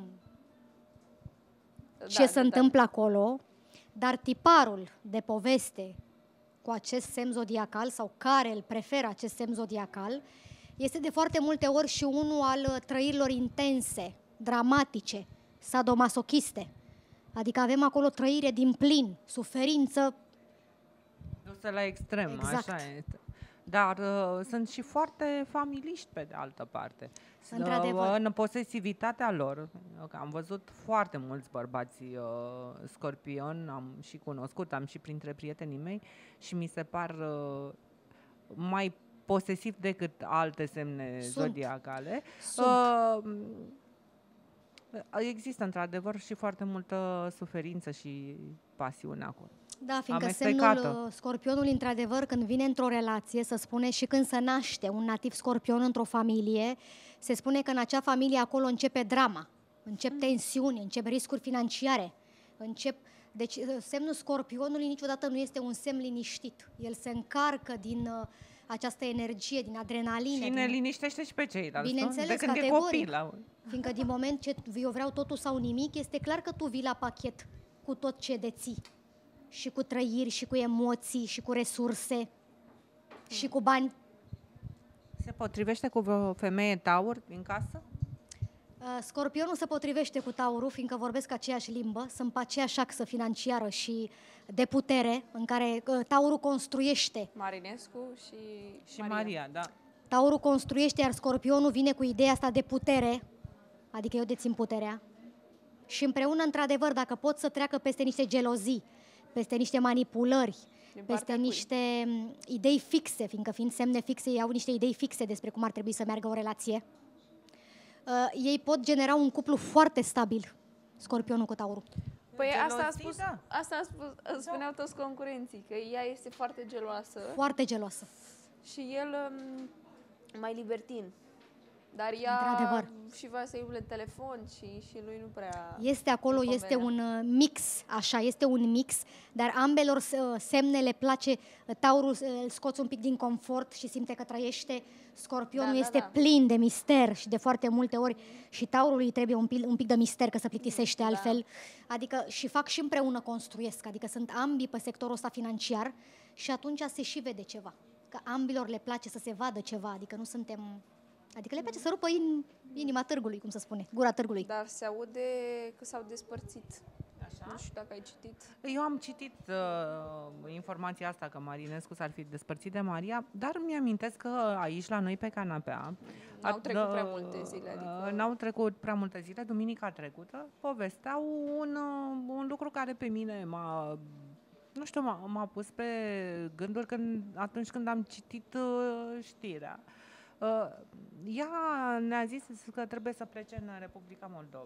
[SPEAKER 2] Da,
[SPEAKER 3] ce se
[SPEAKER 2] da,
[SPEAKER 3] întâmplă acolo, dar tiparul de poveste cu acest semn zodiacal sau care îl preferă acest semn zodiacal este de foarte multe ori și unul al trăirilor intense, dramatice, sadomasochiste. Adică avem acolo trăire din plin, suferință.
[SPEAKER 1] Dusă la extrem,
[SPEAKER 3] Exact.
[SPEAKER 1] așa este. Dar uh, sunt și foarte familiști pe de altă parte. S-
[SPEAKER 3] Într-adevăr.
[SPEAKER 1] Uh, în posesivitatea lor, că am văzut foarte mulți bărbați uh, scorpion, am și cunoscut, am și printre prietenii mei și mi se par uh, mai posesiv decât alte semne
[SPEAKER 3] Sunt.
[SPEAKER 1] zodiacale.
[SPEAKER 3] Sunt.
[SPEAKER 1] Uh, există într-adevăr și foarte multă suferință și pasiune acolo.
[SPEAKER 3] Da, fiindcă
[SPEAKER 1] amestecată.
[SPEAKER 3] semnul uh, scorpionului, într-adevăr, când vine într-o relație, să spune și când se naște un nativ scorpion într-o familie, se spune că în acea familie acolo începe drama, încep tensiuni, încep riscuri financiare, încep... Deci uh, semnul scorpionului niciodată nu este un semn liniștit. El se încarcă din uh, această energie, din adrenalină.
[SPEAKER 1] Și
[SPEAKER 3] din...
[SPEAKER 1] ne liniștește și pe ceilalți, nu?
[SPEAKER 3] Bineînțeles,
[SPEAKER 1] De când e
[SPEAKER 3] categoric.
[SPEAKER 1] copil. La...
[SPEAKER 3] Fiindcă din moment ce eu vreau totul sau nimic, este clar că tu vii la pachet cu tot ce deții. Și cu trăiri, și cu emoții, și cu resurse, și cu bani.
[SPEAKER 1] Se potrivește cu vreo femeie taur din casă?
[SPEAKER 3] Uh, Scorpionul se potrivește cu Taurul, fiindcă vorbesc aceeași limbă, sunt pe aceeași axă financiară și de putere, în care uh, Taurul construiește.
[SPEAKER 2] Marinescu și,
[SPEAKER 1] Și Maria, Maria da.
[SPEAKER 3] Taurul construiește, iar Scorpionul vine cu ideea asta de putere, adică eu dețin puterea. Și împreună, într-adevăr, dacă pot să treacă peste niște gelozii, peste niște manipulări,
[SPEAKER 2] Din
[SPEAKER 3] peste
[SPEAKER 2] partea cui?
[SPEAKER 3] niște m, idei fixe, fiindcă fiind semne fixe, ei au niște idei fixe despre cum ar trebui să meargă o relație, uh, ei pot genera un cuplu foarte stabil, Scorpionul cu Taurul.
[SPEAKER 2] Păi asta a
[SPEAKER 1] Gelozii,
[SPEAKER 2] spus,
[SPEAKER 1] da.
[SPEAKER 2] asta a spus, spuneau toți concurenții, că ea este foarte geloasă
[SPEAKER 3] Foarte geloasă.
[SPEAKER 2] și el um, mai libertin. Dar ea
[SPEAKER 3] Într-adevăr.
[SPEAKER 2] și va să-i umble telefon și, și lui nu prea...
[SPEAKER 3] Este acolo,
[SPEAKER 2] îi
[SPEAKER 3] este
[SPEAKER 2] convenea.
[SPEAKER 3] un uh, mix, așa, este un mix, dar ambelor uh, semne le place. Uh, Taurul uh, îl scoți un pic din confort și simte că trăiește. Scorpionul
[SPEAKER 2] Da, da,
[SPEAKER 3] este
[SPEAKER 2] da.
[SPEAKER 3] plin de mister și de foarte multe ori și Taurului îi trebuie un pic, un pic de mister, că se plictisește
[SPEAKER 2] Da.
[SPEAKER 3] altfel. Adică și fac și împreună construiesc, adică sunt ambii pe sectorul ăsta financiar și atunci se și vede ceva. Că ambilor le place să se vadă ceva, adică nu suntem... Adică le place să rupă in, inima târgului, cum se spune, gura târgului.
[SPEAKER 2] Dar se aude că s-au despărțit. Așa? Nu știu dacă ai citit.
[SPEAKER 1] Eu am citit uh, informația asta că Marinescu s-ar fi despărțit de Maria, dar mi-amintesc că aici la noi pe canapea
[SPEAKER 2] N-au
[SPEAKER 1] at-
[SPEAKER 2] trecut
[SPEAKER 1] uh,
[SPEAKER 2] prea multe zile, adică-
[SPEAKER 1] N-au trecut prea multe zile, duminica trecută povesteau un, uh, un lucru care pe mine m-a nu știu, m-a, m-a pus pe gânduri când, atunci când am citit uh, știrea. Uh, ea ne-a zis că trebuie să plece în Republica Moldova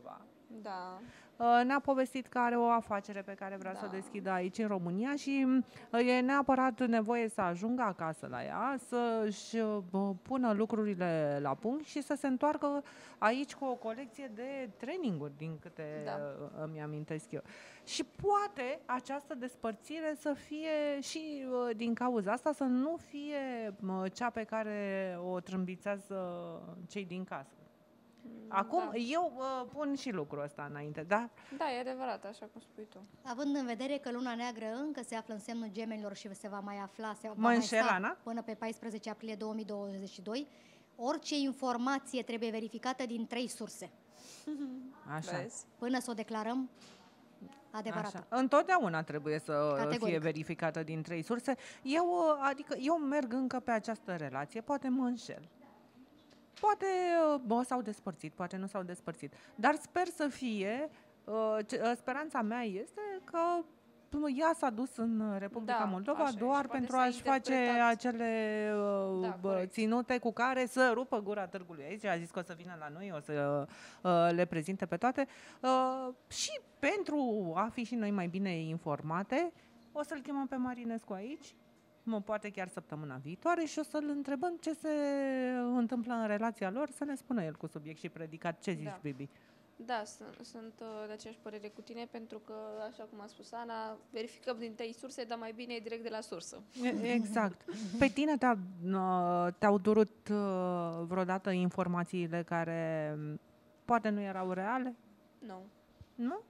[SPEAKER 2] Da.
[SPEAKER 1] Uh, Ne-a povestit că are o afacere pe care vrea
[SPEAKER 2] Da.
[SPEAKER 1] să o deschidă aici în România și uh, e neapărat nevoie să ajungă acasă la ea, să-și uh, pună lucrurile la punct și să se întoarcă aici cu o colecție de traininguri, din câte
[SPEAKER 2] Da.
[SPEAKER 1] uh, îmi amintesc eu. Și poate această despărțire să fie și uh, din cauza asta, să nu fie uh, cea pe care o trâmbițează cei din casă. Acum,
[SPEAKER 2] Da.
[SPEAKER 1] eu uh, pun și lucrul ăsta înainte, da?
[SPEAKER 2] Da, e adevărat, așa cum spui tu.
[SPEAKER 3] Având în vedere că luna neagră încă se află în semnul Gemenilor și se va mai afla, se va
[SPEAKER 1] Mă
[SPEAKER 3] mai
[SPEAKER 1] înșel,
[SPEAKER 3] sta
[SPEAKER 1] Ana?
[SPEAKER 3] până pe paisprezece aprilie două mii douăzeci și doi, orice informație trebuie verificată din trei surse,
[SPEAKER 1] Așa.
[SPEAKER 2] Vezi?
[SPEAKER 3] până să o declarăm adevărată.
[SPEAKER 1] Așa. Întotdeauna trebuie să
[SPEAKER 3] Categoric.
[SPEAKER 1] fie verificată din trei surse. Eu, uh, adică, eu merg încă pe această relație, poate mă înșel. Poate uh, bă, s-au despărțit, poate nu s-au despărțit. Dar sper să fie, uh, ce- uh, speranța mea este că uh, ea s-a dus în Republica
[SPEAKER 2] Da,
[SPEAKER 1] Moldova
[SPEAKER 2] așa e.
[SPEAKER 1] doar
[SPEAKER 2] Și poate
[SPEAKER 1] pentru
[SPEAKER 2] s-a
[SPEAKER 1] a-și face
[SPEAKER 2] interpretat.
[SPEAKER 1] acele uh,
[SPEAKER 2] Da,
[SPEAKER 1] bă,
[SPEAKER 2] corect.
[SPEAKER 1] ținute cu care să rupă gura târgului. Aici a zis că o să vină la noi, o să uh, le prezinte pe toate. Uh, și pentru a fi și noi mai bine informate, o să-l chemăm pe Marinescu aici, mă poate chiar săptămâna viitoare, și o să-l întrebăm ce se întâmplă în relația lor, să ne spună el cu subiect și predicat. Ce zici,
[SPEAKER 2] Da.
[SPEAKER 1] Bibi?
[SPEAKER 2] Da, sunt, sunt uh, de aceeași părere cu tine, pentru că, așa cum a spus Ana, verificăm din trei surse, dar mai bine e direct de la sursă.
[SPEAKER 1] E- Exact. Pe tine te-a, uh, te-au durut uh, vreodată informațiile care m, poate nu erau reale?
[SPEAKER 2] Nu.
[SPEAKER 1] Nu?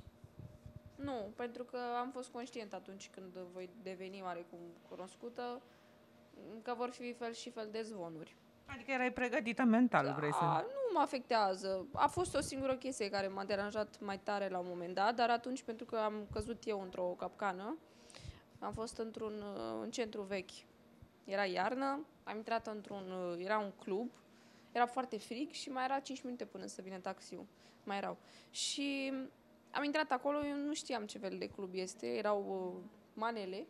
[SPEAKER 2] Nu, pentru că am fost conștient atunci când voi deveni oarecum cunoscută că vor fi fel și fel de zvonuri.
[SPEAKER 1] Adică erai pregătită mental, vrei
[SPEAKER 2] Da,
[SPEAKER 1] să...
[SPEAKER 2] nu mă afectează. A fost o singură chestie care m-a deranjat mai tare la un moment dat, dar atunci, pentru că am căzut eu într-o capcană, am fost într-un uh, în centru vechi. Era iarnă, am intrat într-un... uh, era un club, era foarte frig și mai era cinci minute până să vină taxiul. Mai erau. Și am intrat acolo, eu nu știam ce fel de club este, erau uh, manele.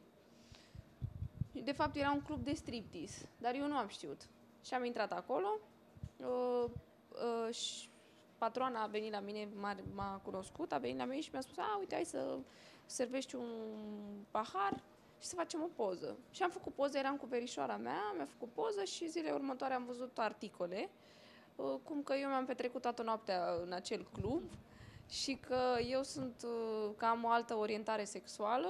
[SPEAKER 2] De fapt, era un club de striptease, dar eu nu am știut. Și am intrat acolo, uh, uh, și patroana a venit la mine, m-a, m-a cunoscut, a venit la mine și mi-a spus: a, uite, hai să servești un pahar și să facem o poză. Și am făcut poză, eram cu verișoara mea, mi-a făcut poză și zilele următoare am văzut articole, uh, cum că eu mi-am petrecut toată noaptea în acel club și că eu sunt, uh, că am o altă orientare sexuală,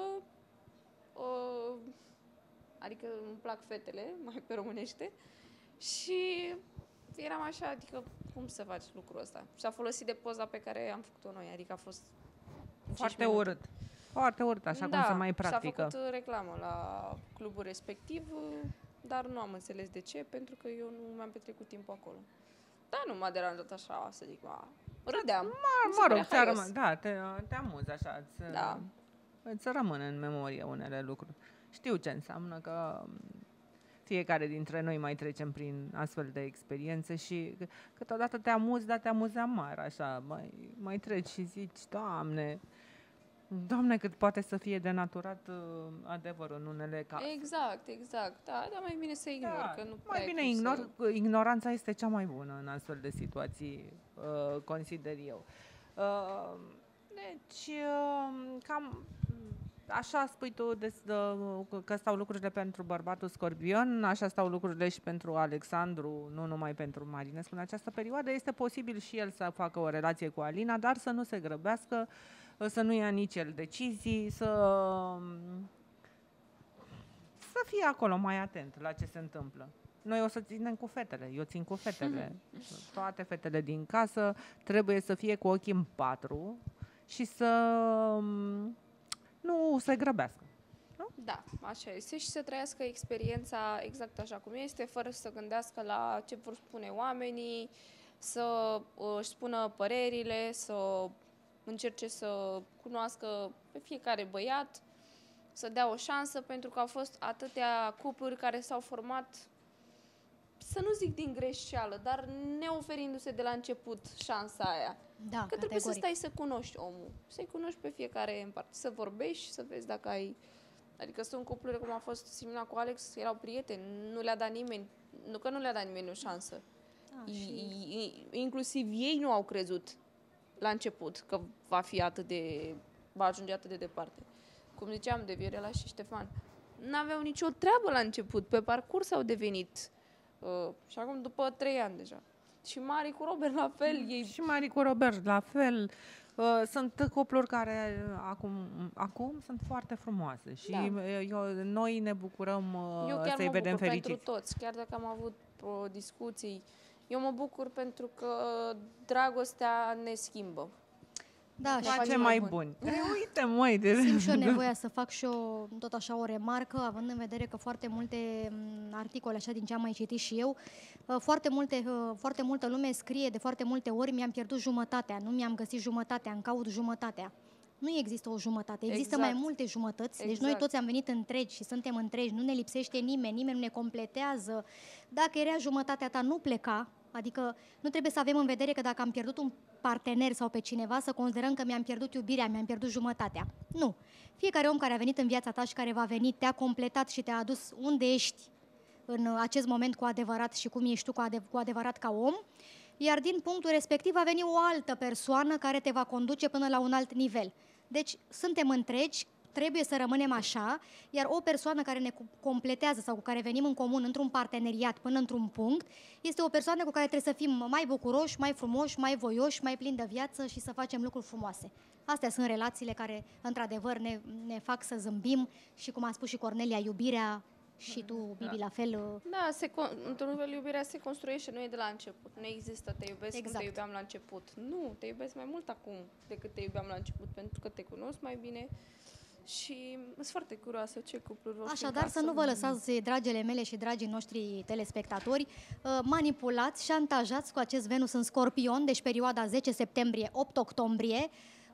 [SPEAKER 2] uh, adică îmi plac fetele, mai pe românește, și eram așa, adică cum să faci lucrul ăsta? Și a folosit de poza pe care am făcut-o noi, adică a fost cinci
[SPEAKER 1] Foarte
[SPEAKER 2] minute.
[SPEAKER 1] urât. Foarte urât, așa
[SPEAKER 2] da,
[SPEAKER 1] cum se mai practică.
[SPEAKER 2] s-a făcut reclamă la clubul respectiv, dar nu am înțeles de ce, pentru că eu nu mi-am petrecut timpul acolo. Dar nu m-a deranjat așa, să zic, a, râdeam. Mi se
[SPEAKER 1] Mă
[SPEAKER 2] părea
[SPEAKER 1] rog, ți-a
[SPEAKER 2] haios.
[SPEAKER 1] rămas, da, te, te amuzi așa, îți,
[SPEAKER 2] Da.
[SPEAKER 1] îți rămân în memorie unele lucruri. Știu ce înseamnă că fiecare dintre noi mai trecem prin astfel de experiențe și câteodată te amuzi, dar te amuzi amar, așa, mai, mai treci și zici: Doamne, Doamne, cât poate să fie denaturat uh, adevărul în unele cazuri.
[SPEAKER 2] Exact, exact. Da, dar mai bine să ignor,
[SPEAKER 1] Da,
[SPEAKER 2] că nu prea
[SPEAKER 1] mai
[SPEAKER 2] ai
[SPEAKER 1] bine
[SPEAKER 2] cum
[SPEAKER 1] ignor,
[SPEAKER 2] să...
[SPEAKER 1] ignoranța este cea mai bună în astfel de situații, uh, consider eu. Uh, deci, uh, cam așa spui tu des, uh, că stau lucrurile pentru bărbatul Scorpion, așa stau lucrurile și pentru Alexandru, nu numai pentru Marinescu. În această perioadă este posibil și el să facă o relație cu Alina, dar să nu se grăbească, să nu ia nici el decizii, să... să fie acolo mai atent la ce se întâmplă. Noi o să ținem cu fetele, eu țin cu fetele. Toate fetele din casă trebuie să fie cu ochii în patru și să um, nu se grăbească.
[SPEAKER 2] Da, așa este, și să trăiască experiența exact așa cum este, fără să gândească la ce vor spune oamenii, să uh, își spună părerile, să încerce să cunoască pe fiecare băiat, să dea o șansă, pentru că au fost atâtea cupluri care s-au format, să nu zic din greșeală, dar neoferindu-se de la început șansa aia.
[SPEAKER 3] Da,
[SPEAKER 2] Că trebuie să
[SPEAKER 3] categoric.
[SPEAKER 2] stai să cunoști omul, să-i cunoști pe fiecare în parte, să vorbești și să vezi dacă ai... Adică sunt cupluri cum a fost Simona cu Alex, erau prieteni, nu le-a dat nimeni, nu că nu le-a dat nimeni o șansă.
[SPEAKER 3] Da,
[SPEAKER 2] I,
[SPEAKER 3] și
[SPEAKER 2] i, inclusiv ei nu au crezut. la început că va fi atât de, va ajunge atât de departe. Cum ziceam de Viorela și Ștefan, n-aveau nicio treabă la început, pe parcurs au devenit. Uh, și acum după trei ani deja. Și Mari cu Robert la fel. Ei...
[SPEAKER 1] Și Mari cu Robert la fel. Uh, sunt cupluri care acum, acum sunt foarte frumoase și da. eu, noi ne bucurăm uh, să-i vedem fericiți.
[SPEAKER 2] Pentru toți, chiar dacă am avut uh, discuții, eu mă bucur pentru că dragostea ne schimbă.
[SPEAKER 3] Da,
[SPEAKER 1] ne face mai bun. buni. Uite, măi, de...
[SPEAKER 3] Simt și eu nevoia să fac și eu tot așa o remarcă, având în vedere că foarte multe articole, așa din ce am mai citit și eu, foarte, multe, foarte multă lume scrie de foarte multe ori mi-am pierdut jumătatea, nu mi-am găsit jumătatea, îmi caut jumătatea. Nu există o jumătate, există exact. mai multe jumătăți, exact. Deci noi toți am venit întregi și suntem întregi, nu ne lipsește nimeni, nimeni nu ne completează. Dacă era jumătatea ta, nu pleca, adică nu trebuie să avem în vedere că dacă am pierdut un partener sau pe cineva, să considerăm că mi-am pierdut iubirea, mi-am pierdut jumătatea. Nu. Fiecare om care a venit în viața ta și care va veni, te-a completat și te-a adus unde ești în acest moment cu adevărat și cum ești tu cu, adev- cu adevărat ca om, iar din punctul respectiv va veni o altă persoană care te va conduce până la un alt nivel. Deci suntem întregi, trebuie să rămânem așa, iar o persoană care ne completează sau cu care venim în comun într-un parteneriat până într-un punct, este o persoană cu care trebuie să fim mai bucuroși, mai frumoși, mai voioși, mai plini de viață și să facem lucruri frumoase. Astea sunt relațiile care, într-adevăr, ne, ne fac să zâmbim și, cum a spus și Cornelia, iubirea, și tu, Bibi, la fel.
[SPEAKER 2] Da, se, într-un fel iubirea se construiește, nu e de la început. Nu există te iubesc exact. Cum te iubeam la început. Nu, te iubesc mai mult acum decât te iubeam la început, pentru că te cunosc mai bine. Și sunt foarte curioasă ce cupluri vor fi.
[SPEAKER 3] Așadar, să nu vă lăsați, dragele mele și dragii noștri telespectatori, manipulați, șantajați cu acest Venus în Scorpion, deci perioada zece septembrie opt octombrie,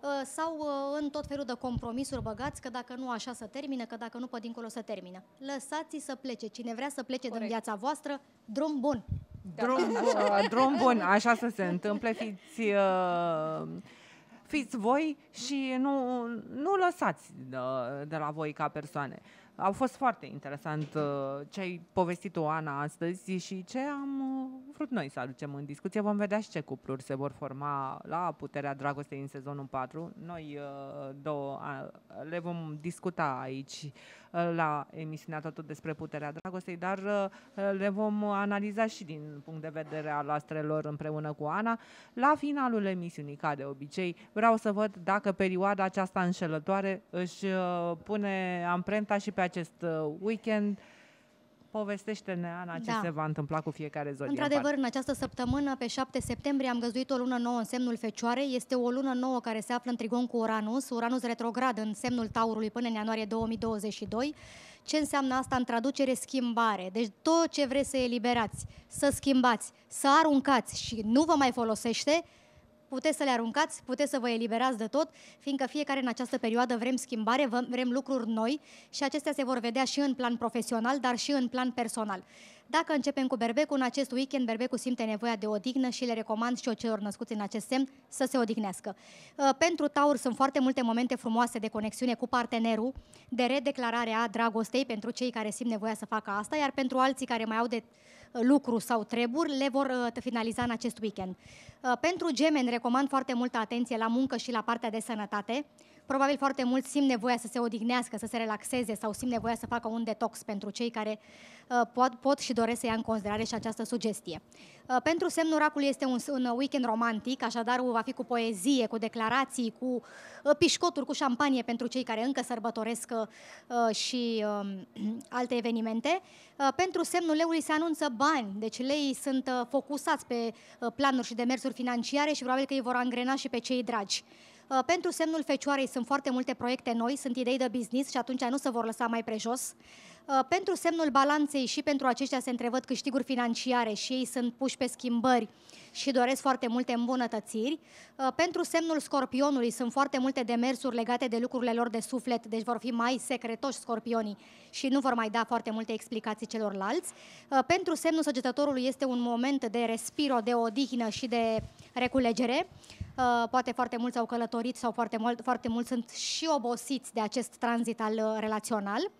[SPEAKER 3] sau în tot felul de compromisuri băgați că dacă nu așa să termină, că dacă nu pe dincolo să termină. Lăsați-i să plece. Cine vrea să plece Corect. Din viața voastră, drum bun.
[SPEAKER 1] Drum, uh, drum bun, așa să se întâmple, fiți... Uh... Fiți voi și nu, nu lăsați de, de la voi ca persoane. Au fost foarte interesant uh, ce ai povestit tu, Ana, astăzi și ce am uh, vrut noi să aducem în discuție. Vom vedea și ce cupluri se vor forma la Puterea Dragostei în sezonul patru. Noi uh, două uh, le vom discuta aici uh, la emisiunea Totul despre Puterea Dragostei, dar uh, le vom analiza și din punct de vedere al astrelor împreună cu Ana. La finalul emisiunii, ca de obicei, vreau să văd dacă perioada aceasta înșelătoare își uh, pune amprenta și pe acest weekend. Povestește-ne, Ana, ce
[SPEAKER 3] da.
[SPEAKER 1] se va întâmpla cu fiecare zodie.
[SPEAKER 3] Într-adevăr, în, în această săptămână, pe șapte septembrie, am găzduit o lună nouă în semnul Fecioare. Este o lună nouă care se află în trigon cu Uranus, Uranus retrograd în semnul Taurului până în ianuarie două mii douăzeci și doi. Ce înseamnă asta în traducere? Schimbare. Deci tot ce vreți să eliberați, să schimbați, să aruncați și nu vă mai folosește, puteți să le aruncați, puteți să vă eliberați de tot, fiindcă fiecare în această perioadă vrem schimbare, vrem lucruri noi și acestea se vor vedea și în plan profesional, dar și în plan personal. Dacă începem cu berbecul, în acest weekend berbecul simte nevoia de odihnă și le recomand și eu celor născuți în acest semn să se odihnească. Pentru Taur sunt foarte multe momente frumoase de conexiune cu partenerul, de redeclarare a dragostei pentru cei care simt nevoia să facă asta, iar pentru alții care mai au de lucru sau treburi, le vor finaliza în acest weekend. Pentru Gemeni recomand foarte multă atenție la muncă și la partea de sănătate. Probabil foarte mulți simt nevoia să se odihnească, să se relaxeze sau simt nevoia să facă un detox pentru cei care uh, pot, pot și doresc să ia în considerare și această sugestie. Uh, pentru semnul Racului este un, un weekend romantic, așadar va fi cu poezie, cu declarații, cu uh, pișcoturi, cu șampanie pentru cei care încă sărbătoresc uh, și uh, alte evenimente. Uh, pentru semnul Leului se anunță bani, deci leii sunt uh, focusați pe uh, planuri și demersuri financiare și probabil că îi vor angrena și pe cei dragi. Uh, pentru semnul Fecioarei sunt foarte multe proiecte noi, sunt idei de business și atunci nu se vor lăsa mai prejos. Uh, pentru semnul Balanței și pentru aceștia se întrevăd câștiguri financiare și ei sunt puși pe schimbări și doresc foarte multe îmbunătățiri. Uh, pentru semnul Scorpionului sunt foarte multe demersuri legate de lucrurile lor de suflet, deci vor fi mai secretoși scorpionii și nu vor mai da foarte multe explicații celorlalți. Uh, pentru semnul Săgetătorului este un moment de respiro, de odihnă și de reculegere. Uh, poate foarte mulți au călătorit sau foarte, mult, foarte mulți sunt și obosiți de acest tranzit al uh, relațional.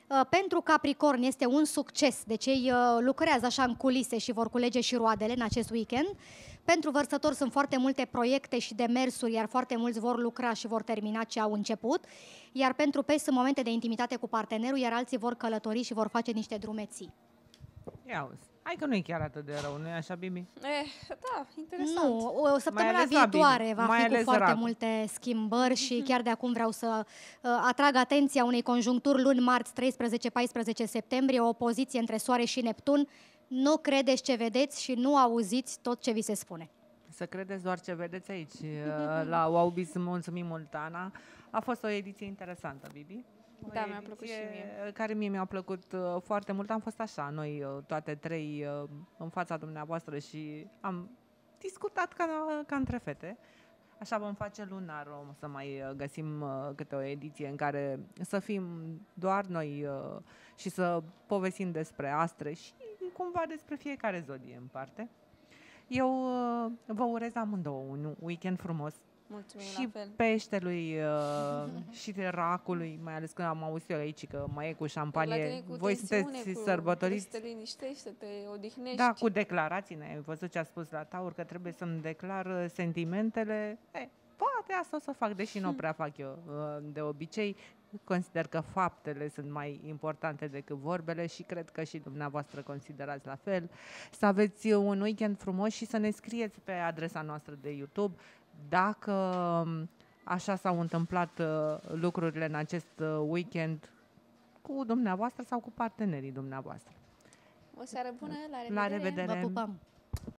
[SPEAKER 3] Uh, Pentru Capricorn este un succes, deci ei uh, lucrează așa în culise și vor culege și roadele în acest weekend. Pentru Vărsători sunt foarte multe proiecte și demersuri, iar foarte mulți vor lucra și vor termina ce au început. Iar pentru Pești sunt momente de intimitate cu partenerul, iar alții vor călători și vor face niște drumeții.
[SPEAKER 1] Ia auzi. Hai că nu e chiar atât de rău, nu e așa, Bibi?
[SPEAKER 2] Eh, da, interesant.
[SPEAKER 3] Nu, o săptămâna
[SPEAKER 1] ales la
[SPEAKER 3] viitoare
[SPEAKER 1] bine,
[SPEAKER 3] va
[SPEAKER 1] mai
[SPEAKER 3] fi cu
[SPEAKER 1] ales
[SPEAKER 3] foarte
[SPEAKER 1] rap.
[SPEAKER 3] multe schimbări și chiar de acum vreau să uh, atrag atenția unei conjuncturi luni, marți, treisprezece paisprezece septembrie, o opoziție între Soare și Neptun. Nu credeți ce vedeți și nu auziți tot ce vi se spune.
[SPEAKER 1] Să credeți doar ce vedeți aici. Uh, La Wowbiz, mulțumim mult, Ana. A fost o ediție interesantă, Bibi. O
[SPEAKER 2] Da, mi-a plăcut și
[SPEAKER 1] ediție
[SPEAKER 2] mie.
[SPEAKER 1] care mie mi-a plăcut uh, foarte mult. Am fost așa, noi uh, toate trei uh, în fața dumneavoastră și am discutat ca, ca între fete. Așa vom face lunar, o să mai uh, găsim uh, câte o ediție în care să fim doar noi uh, și să povestim despre astre și cumva despre fiecare zodie în parte. Eu uh, vă urez amândouă un weekend frumos.
[SPEAKER 2] Mulțumim
[SPEAKER 1] Și
[SPEAKER 2] la fel.
[SPEAKER 1] peștelui uh, și de racului, mai ales că am auzit eu aici că mai e cu
[SPEAKER 2] La
[SPEAKER 1] șampanie.
[SPEAKER 2] tine cu
[SPEAKER 1] Voi
[SPEAKER 2] tensiune,
[SPEAKER 1] sunteți
[SPEAKER 2] cu-
[SPEAKER 1] sărbătoriți?
[SPEAKER 2] Trebuie să te liniștești, să te odihnești.
[SPEAKER 1] Da, cu declarații. Ne-ai văzut ce a spus la Taur, că trebuie să-mi declar uh, sentimentele. E, poate asta o să fac, deși nu o prea fac eu uh, de obicei. Consider că faptele sunt mai importante decât vorbele și cred că și dumneavoastră considerați la fel. Să aveți un weekend frumos și să ne scrieți pe adresa noastră de YouTube dacă um, așa s-au întâmplat uh, lucrurile în acest uh, weekend cu dumneavoastră sau cu partenerii dumneavoastră.
[SPEAKER 2] O seară bună, la revedere!
[SPEAKER 1] La revedere!
[SPEAKER 3] Vă pupăm!